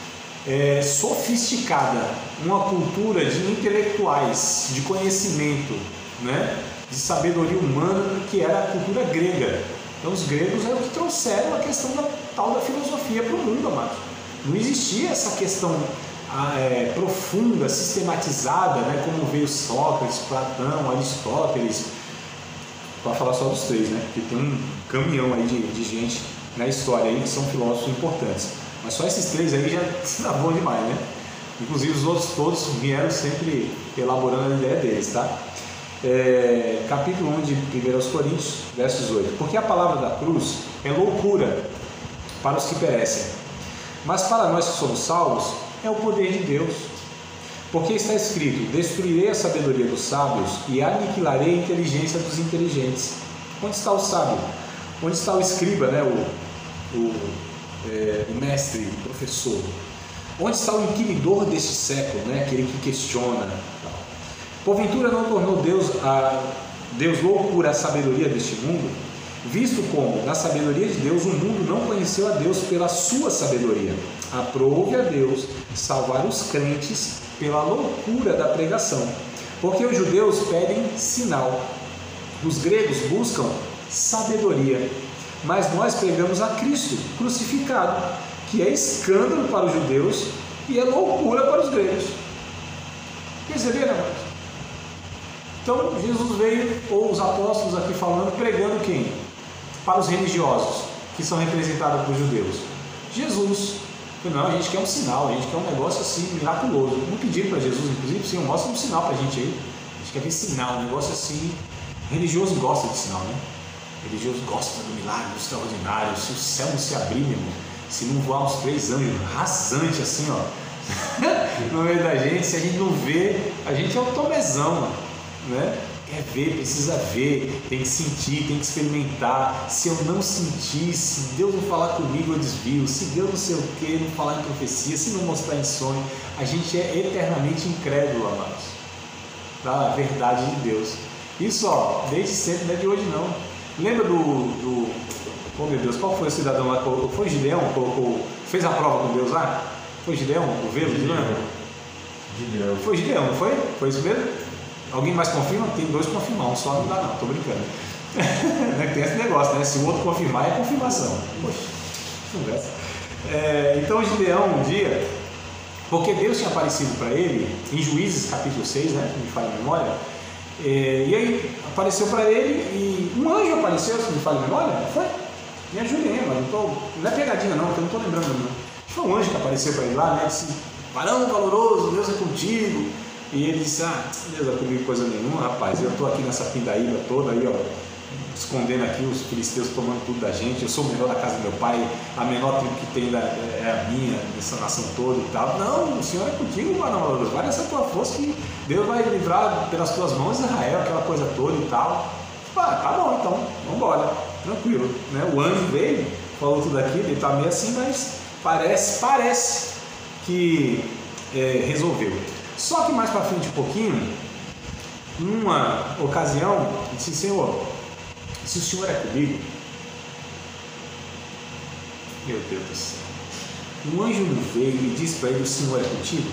sofisticada, uma cultura de intelectuais, de conhecimento, né? De sabedoria humana, que era a cultura grega. Então os gregos eram que trouxeram a questão da tal da filosofia para o mundo, amado. Não existia essa questão profunda, sistematizada, né? Como veio Sócrates, Platão, Aristóteles, para falar só dos três, né? Porque tem um caminhão aí de gente na história aí que são filósofos importantes. Mas só esses três aí já está bom demais, né? Inclusive os outros todos vieram sempre elaborando a ideia deles, tá? Capítulo 1 de 1 Coríntios, verso 18. Porque a palavra da cruz é loucura para os que perecem, mas para nós que somos salvos é o poder de Deus. Porque está escrito: destruirei a sabedoria dos sábios e aniquilarei a inteligência dos inteligentes. Onde está o sábio? Onde está o escriba, né? O mestre, o professor? Onde está o inquiridor deste século, né? Aquele que questiona? Porventura não tornou Deus loucura a sabedoria deste mundo? Visto como, na sabedoria de Deus, o mundo não conheceu a Deus pela sua sabedoria. Aprove a Deus salvar os crentes pela loucura da pregação. Porque os judeus pedem sinal, os gregos buscam sabedoria, mas nós pregamos a Cristo crucificado, que é escândalo para os judeus e é loucura para os gregos. Perceberam, amados? Então Jesus veio, ou os apóstolos aqui falando, pregando quem? Para os religiosos, que são representados por judeus. Jesus. Não, a gente quer um sinal, a gente quer um negócio assim miraculoso. Não pediram para Jesus, inclusive, Senhor, mostra um sinal para a gente aí. A gente quer ver sinal, um negócio assim. O religioso gosta de sinal, né? Religioso gosta do milagre, do extraordinário. Se o céu não se abrir, meu irmão, se não voar uns 3 anjos rasantes assim, ó, no meio da gente, se a gente não vê, a gente é um tomezão, né? Quer ver, precisa ver, tem que sentir, tem que experimentar. Se eu não sentir, se Deus não falar comigo, eu desvio. Se Deus não sei o que, não falar em profecia, se não mostrar em sonho, a gente é eternamente incrédulo, amados, da verdade de Deus. Isso, ó, desde sempre, não é de hoje não. Lembra oh meu Deus, qual foi o cidadão lá? Foi Gideão, fez a prova com Deus lá? Foi Gideão, o velo de lã? Gideão. Foi Gideão, não foi? Foi isso mesmo? Alguém mais confirma? Tem 2 confirmar, um só não dá não, tô brincando. Tem esse negócio, né? Se o outro confirmar, é confirmação. Poxa, conversa. Então o Gideão um dia, porque Deus tinha aparecido para ele, em Juízes capítulo 6, né? Que me falha a memória, e aí apareceu para ele, e um anjo apareceu, se me falha a memória, não foi? Me ajudem, mas não é pegadinha não, porque eu não estou lembrando não. Foi um anjo que apareceu para ele lá, né? Disse: varão valoroso, Deus é contigo. E ele disse: Deus é comigo coisa nenhuma, rapaz, eu estou aqui nessa pindaíba toda aí, ó, escondendo aqui os filisteus tomando tudo da gente, eu sou o melhor da casa do meu pai, a menor tribo que tem é a minha, dessa nação toda e tal. Não, o Senhor é contigo, varão valoroso, vai nessa tua força que Deus vai livrar pelas tuas mãos Israel, aquela coisa toda e tal. Tá bom então, vamos embora, tranquilo, né? O anjo veio, falou tudo aquilo, ele está meio assim, mas parece que resolveu. Só que mais para frente um pouquinho, numa ocasião, disse: Senhor, se o Senhor é comigo, meu Deus do céu, um anjo não veio e disse para ele: o Senhor é contigo?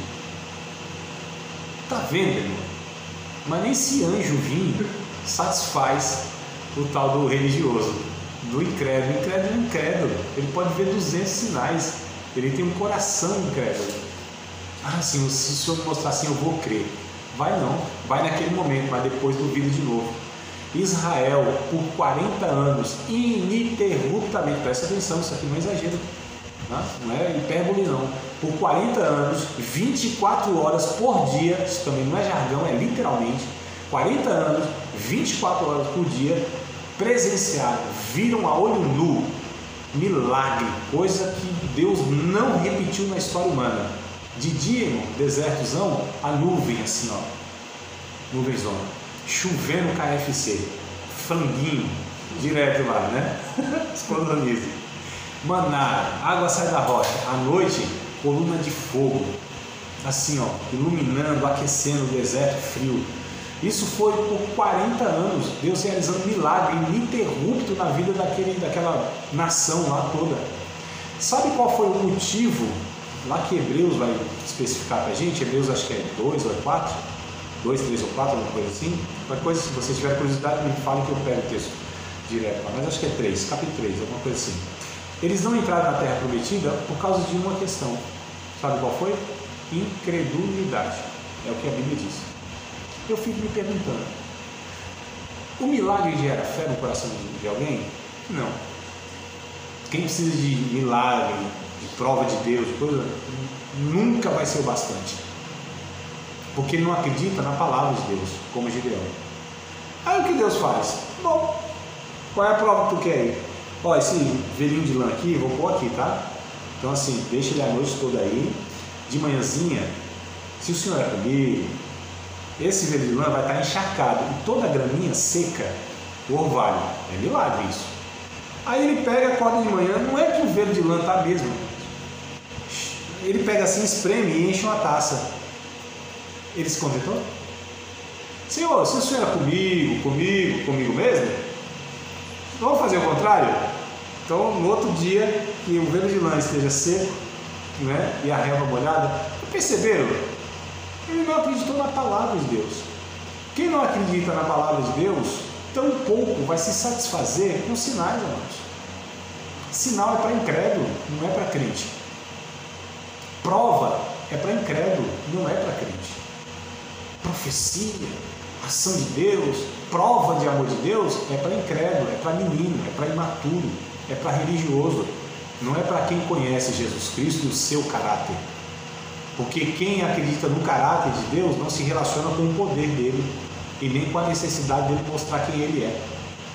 Tá vendo, irmão? Mas nem esse anjo vir satisfaz o tal do religioso, do incrédulo. Incrédulo, ele pode ver 200 sinais, ele tem um coração incrédulo. Sim, se o Senhor me mostrar assim, eu vou crer. Vai não, vai naquele momento, mas depois duvida de novo. Israel, por 40 anos, ininterruptamente, presta atenção, isso aqui não é exagero, não é hipérbole não, por 40 anos, 24 horas por dia, isso também não é jargão, é literalmente, 40 anos, 24 horas por dia, presenciaram, viram a olho nu, milagre, coisa que Deus não repetiu na história humana. De dia, irmão, desertozão, a nuvem assim, ó, nuvenzona, chovendo KFC, franguinho, direto lá, né? Escondonize. Maná, água sai da rocha, à noite, coluna de fogo, assim, ó, iluminando, aquecendo o deserto frio. Isso foi por 40 anos, Deus realizando milagre ininterrupto na vida daquela nação lá toda. Sabe qual foi o motivo? Lá que Hebreus vai especificar para a gente, Hebreus acho que é 2 ou 4, 2, 3 ou 4, alguma coisa assim. Qualquer coisa, se você tiver curiosidade, me fale que eu pego o texto direto lá, mas acho que é 3, capítulo 3, alguma coisa assim. Eles não entraram na terra prometida por causa de uma questão. Sabe qual foi? Incredulidade. É o que a Bíblia diz. Eu fico me perguntando, o milagre gera fé no coração de alguém? Não. Quem precisa de milagre, de prova de Deus, de coisa, nunca vai ser o bastante, porque ele não acredita na palavra de Deus, como Gideão. Aí o que Deus faz? Bom, qual é a prova que tu quer aí? Ó, esse velhinho de lã aqui, vou pôr aqui, tá? Então assim, deixa ele a noite toda aí, de manhãzinha, se o Senhor é comigo, esse velho de lã vai estar encharcado, e toda a graminha seca, o orvalho, é milagre isso. Aí ele pega, acorda de manhã, não é que o velho de lã está mesmo, ele pega assim, espreme e enche uma taça. Ele se contentou? Senhor, se o Senhor é comigo mesmo, vamos fazer o contrário? Então, no outro dia que o velho de lã esteja seco, né, e a relva molhada, perceberam? Ele não acreditou na palavra de Deus. Quem não acredita na palavra de Deus, tão pouco vai se satisfazer com sinais, amados. Sinal é para incrédulo, não é para crente. Prova é para incrédulo, não é para crente. Profecia, ação de Deus, prova de amor de Deus é para incrédulo, é para menino, é para imaturo, é para religioso, não é para quem conhece Jesus Cristo e o seu caráter. Porque quem acredita no caráter de Deus não se relaciona com o poder dele e nem com a necessidade dele mostrar quem ele é.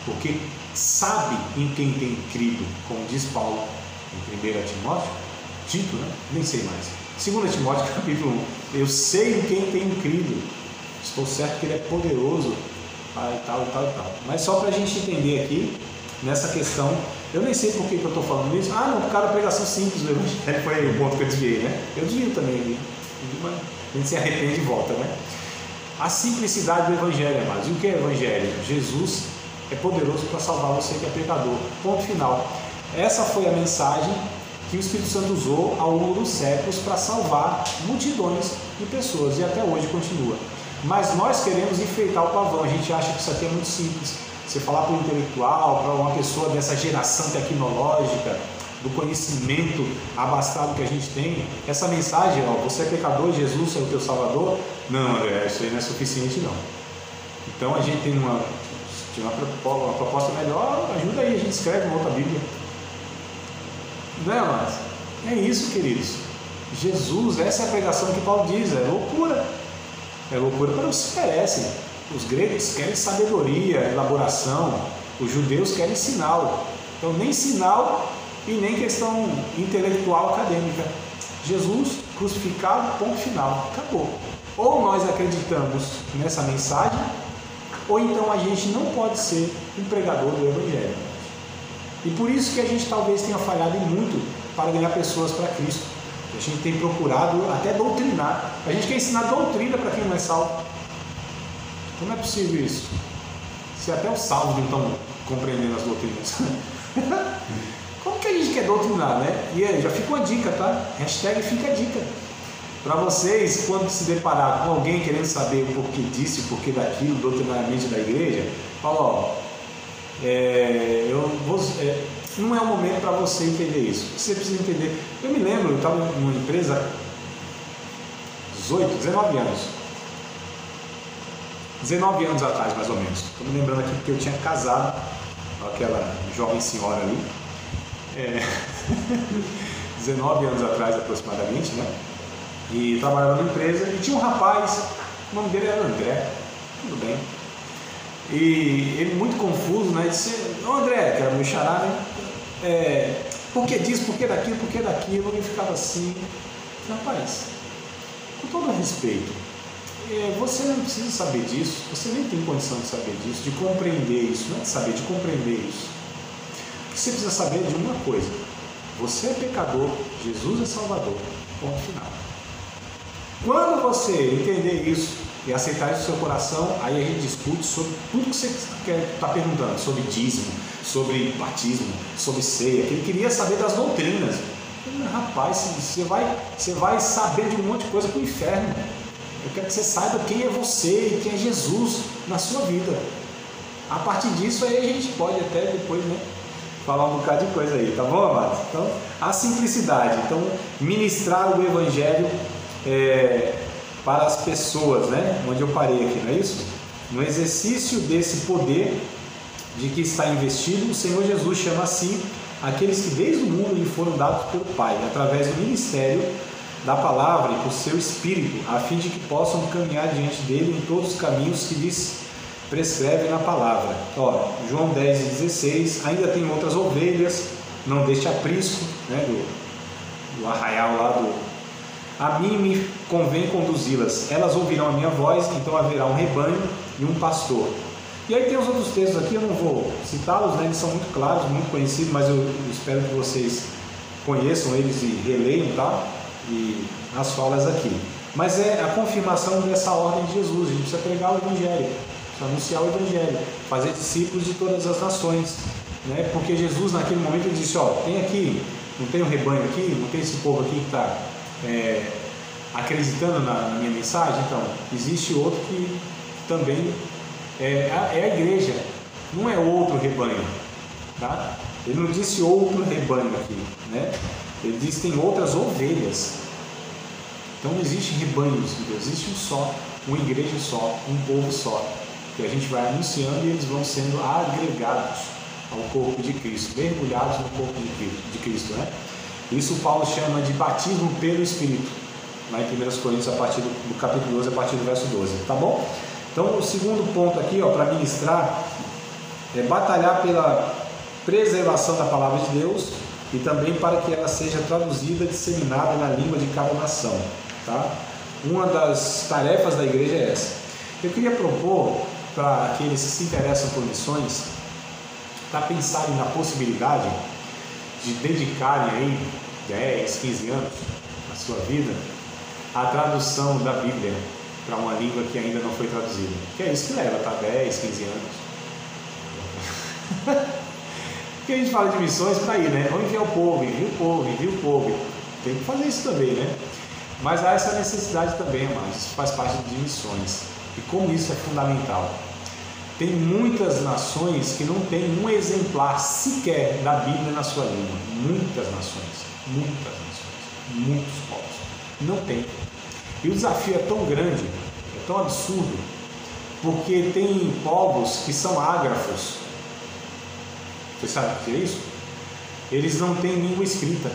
porque sabe em quem tem crido, como diz Paulo em 1 Timóteo, Tito, né? Nem sei mais. 2 Timóteo capítulo 1, eu sei em quem tenho crido, estou certo que ele é poderoso, e tal. Mas só para a gente entender aqui, nessa questão, eu nem sei por que eu estou falando isso. Não, por causa da pregação simples do Evangelho, foi o ponto que eu desviei, né? Eu desvio também, mas a gente se arrepende e volta, né? A simplicidade do Evangelho, amados. E o que é Evangelho? Jesus é poderoso para salvar você que é pecador. Ponto final. Essa foi a mensagem que o Espírito Santo usou ao longo dos séculos para salvar multidões de pessoas, e até hoje continua. Mas nós queremos enfeitar o pavão, a gente acha que isso aqui é muito simples. Você falar para um intelectual, para uma pessoa dessa geração tecnológica, do conhecimento abastado que a gente tem, essa mensagem, você é pecador, Jesus é o teu Salvador, não, André, isso aí não é suficiente não. Então a gente tem uma proposta melhor, ajuda aí, a gente escreve uma outra Bíblia. Não é, mas é isso, queridos. Jesus, essa é a pregação que Paulo diz, é loucura. É loucura para os que perecem. Os gregos querem sabedoria, elaboração, os judeus querem sinal. Então nem sinal e nem questão intelectual acadêmica. Jesus crucificado, ponto final, acabou. Ou nós acreditamos nessa mensagem, ou então a gente não pode ser um pregador do Evangelho. E por isso que a gente talvez tenha falhado muito para ganhar pessoas para Cristo. A gente tem procurado até doutrinar. A gente quer ensinar doutrina para quem não é salvo. Como é possível isso? Se até os salvos não estão compreendendo as doutrinas. Como que a gente quer doutrinar, né? E aí, já fica uma dica, tá? Hashtag fica a dica. Para vocês, quando se deparar com alguém querendo saber o porquê disso, o porquê daquilo, doutrinariamente da igreja, fala, não é o momento para você entender isso. Você precisa entender. Eu me lembro, eu estava numa empresa 19 anos. 19 anos atrás, mais ou menos. Estou me lembrando aqui porque eu tinha casado com aquela jovem senhora ali. 19 anos atrás, aproximadamente, né? E trabalhava numa empresa e tinha um rapaz, o nome dele era André, tudo bem. E ele muito confuso, né? Disse, André, que era meu xará, né? Por que disso, por que daquilo, por que daquilo? E ficava assim. Rapaz, com todo respeito, você não precisa saber disso, você nem tem condição de saber disso, de compreender isso, não é de saber, de compreender isso. Você precisa saber de uma coisa: você é pecador, Jesus é Salvador, ponto final. Quando você entender isso e aceitar isso no seu coração, aí a gente discute sobre tudo que você está perguntando, sobre dízimo, sobre batismo, sobre ceia, que ele queria saber das doutrinas. Rapaz, você vai saber de um monte de coisa para o inferno. Eu quero que você saiba quem é você e quem é Jesus na sua vida. A partir disso aí a gente pode até depois, né, falar um bocado de coisa aí, tá bom, amados? Então, a simplicidade. Então, ministrar o Evangelho para as pessoas, né? Onde eu parei aqui, não é isso? No exercício desse poder de que está investido, o Senhor Jesus chama assim aqueles que desde o mundo lhe foram dados pelo Pai, através do ministério da palavra e por seu Espírito, a fim de que possam caminhar diante dele em todos os caminhos que lhes prescreve na palavra. João 10:16, ainda tem outras ovelhas, não deixe aprisco, né, do arraial lá do... A mim me convém conduzi-las, elas ouvirão a minha voz, então haverá um rebanho e um pastor. E aí tem os outros textos aqui, eu não vou citá-los, né, eles são muito claros, muito conhecidos, mas eu espero que vocês conheçam eles e releiam, tá? E as falas aqui. Mas é a confirmação dessa ordem de Jesus. A gente precisa pregar o Evangelho, precisa anunciar o Evangelho, fazer discípulos de todas as nações, né? Porque Jesus naquele momento ele disse, tem aqui, não tem um rebanho aqui, não tem esse povo aqui que está acreditando na minha mensagem. Então existe outro que também é a igreja, não é outro rebanho, tá? Ele não disse outro rebanho aqui, né? Ele diz que tem outras ovelhas. Então não existe rebanhos de Deus, existe um só, uma igreja só, um povo só, que a gente vai anunciando e eles vão sendo agregados ao corpo de Cristo, mergulhados no corpo de Cristo, né? Isso Paulo chama de batismo pelo Espírito, lá em 1 Coríntios, a partir do capítulo 12, a partir do verso 12, tá bom? Então o segundo ponto aqui, para ministrar é batalhar pela preservação da palavra de Deus e também para que ela seja traduzida, disseminada na língua de cada nação, tá? Uma das tarefas da igreja é essa. Eu queria propor para aqueles que se interessam por missões, para pensarem na possibilidade de dedicarem aí 10, 15 anos na sua vida à tradução da Bíblia para uma língua que ainda não foi traduzida. Que é isso que leva, tá? 10, 15 anos. Porque a gente fala de missões para ir, né? Vamos enviar o povo, envia o povo, envia o povo. Tem que fazer isso também, né? Mas há essa necessidade também, mas isso faz parte de missões. E como isso é fundamental. Tem muitas nações que não tem um exemplar sequer da Bíblia na sua língua. Muitas nações, muitos povos. Não tem. E o desafio é tão grande, é tão absurdo, porque tem povos que são ágrafos. Você sabe o que é isso? Eles não têm língua escrita.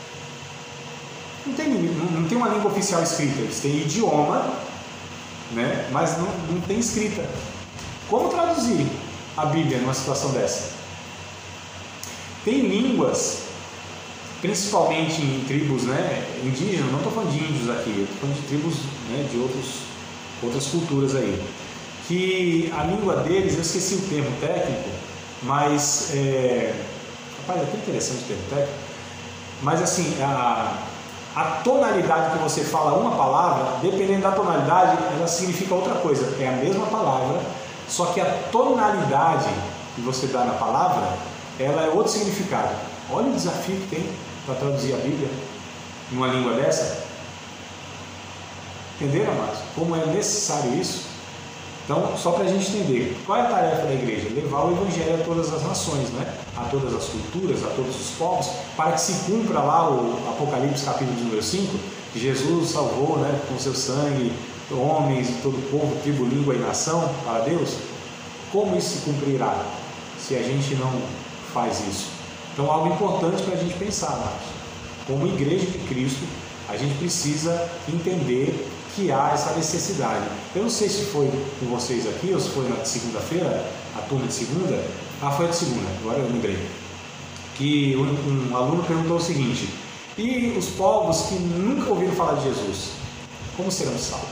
Não tem uma língua oficial escrita. Eles têm idioma, né? Mas não tem escrita. Como traduzir a Bíblia numa situação dessa? Tem línguas, principalmente em tribos, né, indígenas, não estou falando de índios aqui, eu estou falando de tribos, né, de outras culturas aí, que a língua deles, eu esqueci o termo técnico, mas, rapaz, é até interessante o termo técnico, mas assim, a tonalidade que você fala uma palavra, dependendo da tonalidade, ela significa outra coisa, é a mesma palavra, só que a tonalidade que você dá na palavra, ela é outro significado. Olha o desafio que tem para traduzir a Bíblia numa língua dessa. Entenderam, amados? Como é necessário isso? Então, só para a gente entender, qual é a tarefa da igreja? Levar o Evangelho a todas as nações, né? A todas as culturas, a todos os povos, para que se cumpra lá o Apocalipse capítulo número 5, que Jesus salvou, né, com seu sangue homens de todo povo, tribo, língua e nação para Deus. Como isso se cumprirá se a gente não faz isso? Então, algo importante para a gente pensar, amados. Como igreja de Cristo, a gente precisa entender que há essa necessidade. Eu não sei se foi com vocês aqui ou se foi na segunda-feira, a turma de segunda. Foi de segunda, agora eu lembrei. Que um aluno perguntou o seguinte: e os povos que nunca ouviram falar de Jesus, como serão salvos?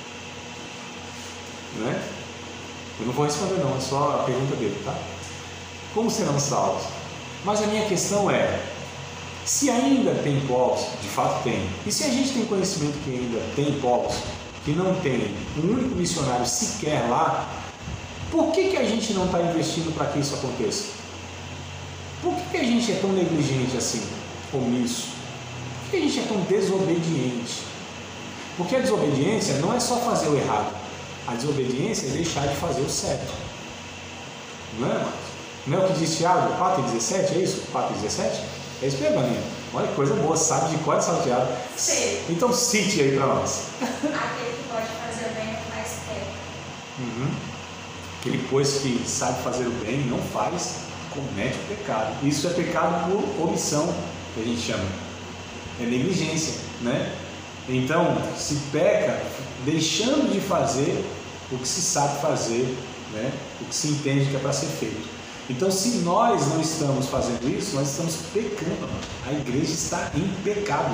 Né? Eu não vou responder não, é só a pergunta dele, tá? Como serão salvos? Mas a minha questão é, se ainda tem povos, de fato tem, e se a gente tem conhecimento que ainda tem povos que não tem um único missionário sequer lá, por que a gente não está investindo para que isso aconteça? Por que a gente é tão negligente assim, omisso? Por que a gente é tão desobediente? Porque a desobediência não é só fazer o errado. A desobediência é deixar de fazer o certo. Não é, mas? Não é o que diz Tiago 4,17? É isso? 4,17? É isso mesmo, Aninha? Olha que coisa boa, sabe de cor e salteado. Sim. Então cite aí para nós. Aquele que pode fazer o bem não faz quer. Aquele, pois, que sabe fazer o bem e não faz, comete o pecado. Isso é pecado por omissão, que a gente chama. É negligência, né? Então, se peca deixando de fazer o que se sabe fazer, né? O que se entende que é para ser feito. Então, se nós não estamos fazendo isso, nós estamos pecando. A igreja está em pecado.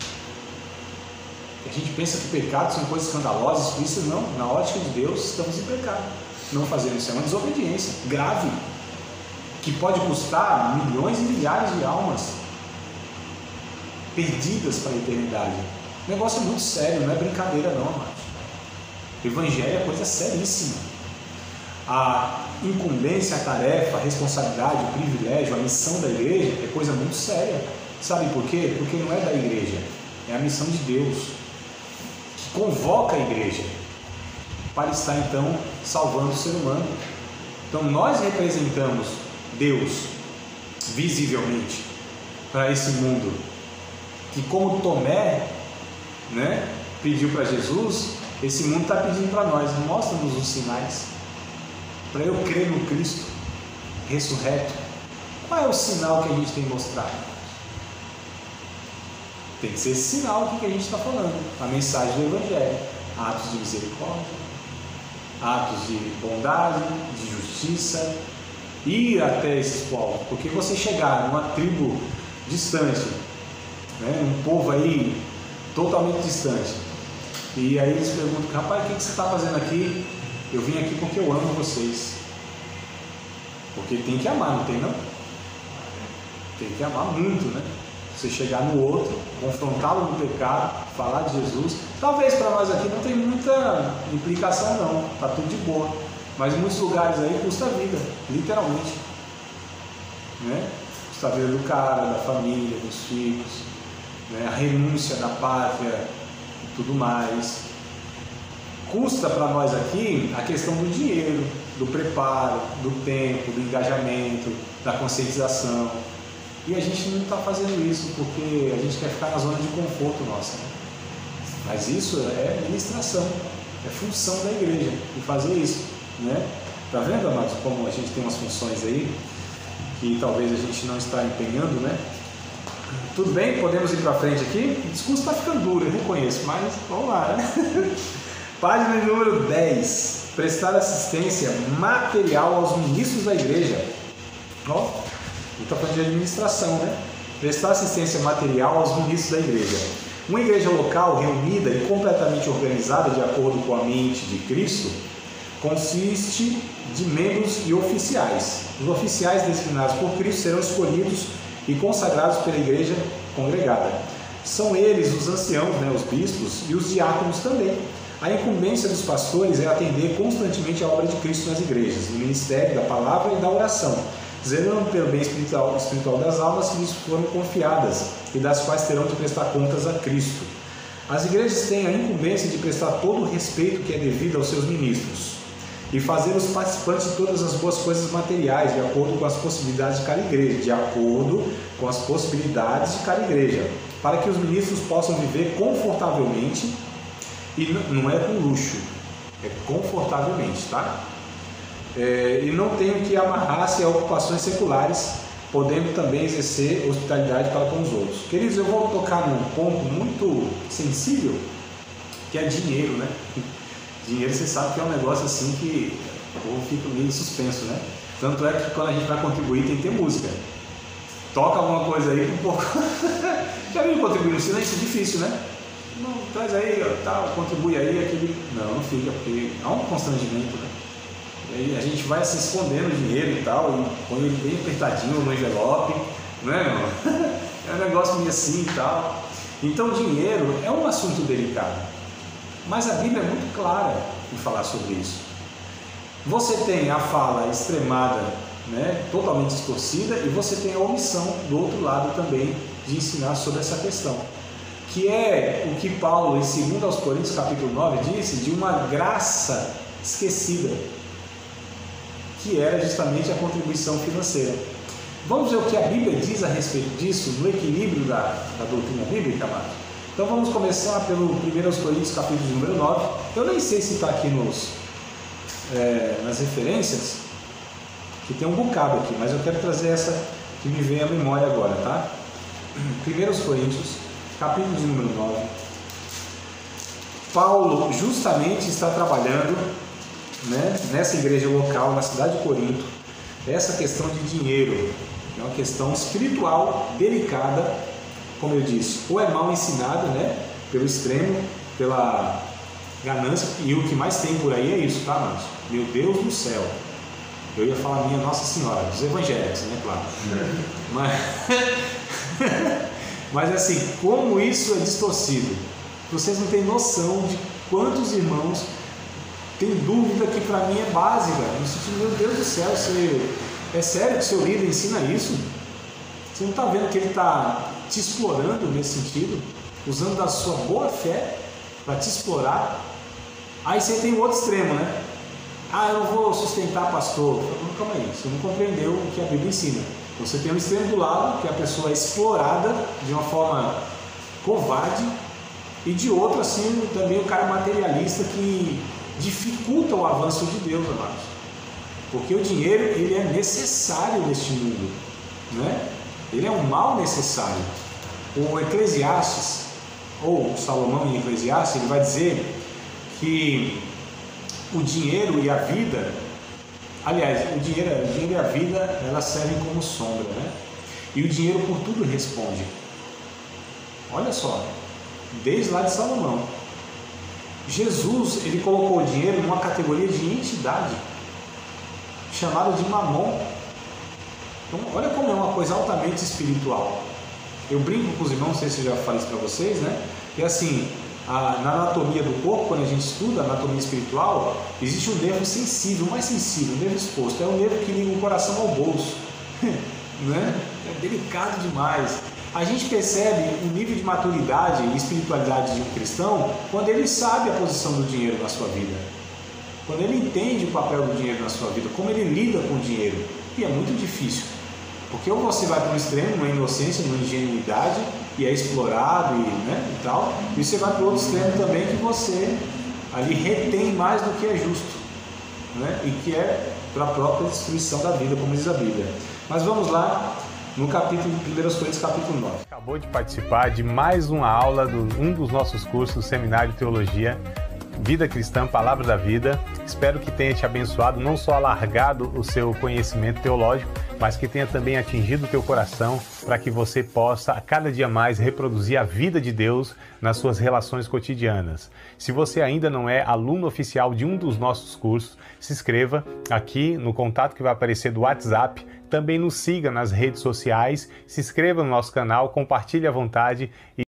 A gente pensa que pecados são coisas escandalosas, por isso não. Na ótica de Deus, estamos em pecado. Não fazendo isso é uma desobediência grave, que pode custar milhões e milhares de almas perdidas para a eternidade. O negócio é muito sério, não é brincadeira não, amados. O Evangelho é coisa seríssima. A incumbência, a tarefa, a responsabilidade, o privilégio, a missão da igreja é coisa muito séria. Sabe por quê? Porque não é da igreja, é a missão de Deus, que convoca a igreja para estar então salvando o ser humano. Então nós representamos Deus visivelmente para esse mundo, que como Tomé, né, pediu para Jesus, esse mundo está pedindo para nós: mostra-nos os sinais para eu crer no Cristo ressurreto. Qual é o sinal que a gente tem mostrado? Tem que ser esse sinal que a gente está falando, a mensagem do Evangelho: atos de misericórdia, atos de bondade, de justiça, ir até esses povos, porque você chegar numa tribo distante, né, um povo aí totalmente distante, e aí eles perguntam, rapaz, o que você está fazendo aqui? Eu vim aqui porque eu amo vocês. Porque tem que amar, não tem não? Tem que amar muito, né? Você chegar no outro, confrontá-lo no pecado, falar de Jesus. Talvez para nós aqui não tem muita implicação não, tá tudo de boa. Mas em muitos lugares aí custa a vida, literalmente, né? Custa a vida do cara, da família, dos filhos, né? A renúncia da pátria e tudo mais. Custa para nós aqui a questão do dinheiro, do preparo, do tempo, do engajamento, da conscientização. E a gente não está fazendo isso porque a gente quer ficar na zona de conforto nossa, né? Mas isso é ministração, é função da igreja de fazer isso, né? Tá vendo, amados, como a gente tem umas funções aí que talvez a gente não está empenhando, né? Tudo bem, podemos ir para frente aqui? O discurso está ficando duro, eu reconheço, mas vamos lá, né? Página número 10. Prestar assistência material aos ministros da igreja. Ó, está falando de administração, né? Prestar assistência material aos ministros da igreja. Uma igreja local reunida e completamente organizada de acordo com a mente de Cristo consiste de membros e oficiais. Os oficiais designados por Cristo serão escolhidos e consagrados pela igreja congregada. São eles os anciãos, né, os bispos, e os diáconos também. A incumbência dos pastores é atender constantemente a obra de Cristo nas igrejas, no ministério da palavra e da oração, zelando pelo bem espiritual das almas que lhes foram confiadas e das quais terão de prestar contas a Cristo. As igrejas têm a incumbência de prestar todo o respeito que é devido aos seus ministros e fazê-los participantes de todas as boas coisas materiais, de acordo com as possibilidades de cada igreja, para que os ministros possam viver confortavelmente, e não é com luxo, é confortavelmente, tá? E não tenham que amarrar-se a ocupações seculares, podendo também exercer hospitalidade para com os outros. Queridos, eu vou tocar num ponto muito sensível, que é dinheiro, né? Dinheiro, você sabe que é um negócio assim que o povo fica meio suspenso, né? Tanto é que quando a gente vai contribuir tem que ter música. Toca alguma coisa aí um pouco. Já viu contribuir no silêncio? Difícil, né? Não, traz aí, tal, contribui aí, aquele... Não fica, porque há um constrangimento, né? E aí a gente vai se escondendo o dinheiro e tal, e põe ele bem apertadinho no envelope, não é, irmão? É um negócio meio assim e tal. Então, dinheiro é um assunto delicado, mas a Bíblia é muito clara em falar sobre isso. Você tem a fala extremada, né, totalmente distorcida, e você tem a omissão do outro lado também de ensinar sobre essa questão, que é o que Paulo, em 2 aos Coríntios, capítulo 9, disse de uma graça esquecida, que era justamente a contribuição financeira. Vamos ver o que a Bíblia diz a respeito disso, no equilíbrio da doutrina bíblica, amados? Então vamos começar pelo 1 Coríntios, capítulo número 9. Eu nem sei se está aqui nas referências, que tem um bocado aqui, mas eu quero trazer essa que me vem à memória agora, tá? 1 Coríntios, capítulo de número 9. Paulo justamente está trabalhando, né, nessa igreja local, na cidade de Corinto, essa questão de dinheiro. É uma questão espiritual delicada, como eu disse, ou é mal ensinada, né, pelo extremo, pela ganância, e o que mais tem por aí é isso, tá, amados? Meu Deus do céu, eu ia falar minha Nossa Senhora, dos evangélicos, né, claro. Mas assim, como isso é distorcido, vocês não têm noção de quantos irmãos têm dúvida que para mim é básica, no sentido, meu Deus do céu, é sério que o seu líder ensina isso? Você não está vendo que ele está te explorando nesse sentido, usando da sua boa fé para te explorar? Aí você tem o outro extremo, né? Ah, eu vou sustentar pastor. Não, calma aí, você não compreendeu o que a Bíblia ensina. Você tem um extremo do lado, que a pessoa é explorada de uma forma covarde, e de outro, assim, também o cara materialista que dificulta o avanço de Deus, amados. Porque o dinheiro, ele é necessário neste mundo, né? Ele é um mal necessário. O Eclesiastes, ou Salomão em Eclesiastes, ele vai dizer que o dinheiro e a vida, Aliás, o dinheiro e a vida, elas servem como sombra, né? E o dinheiro por tudo responde. Olha só, desde lá de Salomão. Jesus, ele colocou o dinheiro numa categoria de entidade, chamada de mamon. Então, olha como é uma coisa altamente espiritual. Eu brinco com os irmãos, não sei se eu já falei isso para vocês, né? E assim, na anatomia do corpo, quando a gente estuda a anatomia espiritual, existe um nervo sensível, mais sensível, um nervo exposto. É o nervo que liga o coração ao bolso. Né? É delicado demais. A gente percebe o nível de maturidade e espiritualidade de um cristão quando ele sabe a posição do dinheiro na sua vida. Quando ele entende o papel do dinheiro na sua vida, como ele lida com o dinheiro. E é muito difícil. Porque ou você vai para um extremo, uma inocência, uma ingenuidade, e é explorado e tal, e você vai para o outro extremo também, que você ali retém mais do que é justo, né? E que é para a própria destruição da vida, como diz a Bíblia. Mas vamos lá no capítulo 1 Coríntios, capítulo 9. Acabou de participar de mais uma aula de um dos nossos cursos do Seminário de Teologia, Vida Cristã, Palavra da Vida. Espero que tenha te abençoado, não só alargado o seu conhecimento teológico, mas que tenha também atingido o teu coração, para que você possa a cada dia mais reproduzir a vida de Deus nas suas relações cotidianas. Se você ainda não é aluno oficial de um dos nossos cursos, se inscreva aqui no contato que vai aparecer do WhatsApp. Também nos siga nas redes sociais, se inscreva no nosso canal, compartilhe à vontade.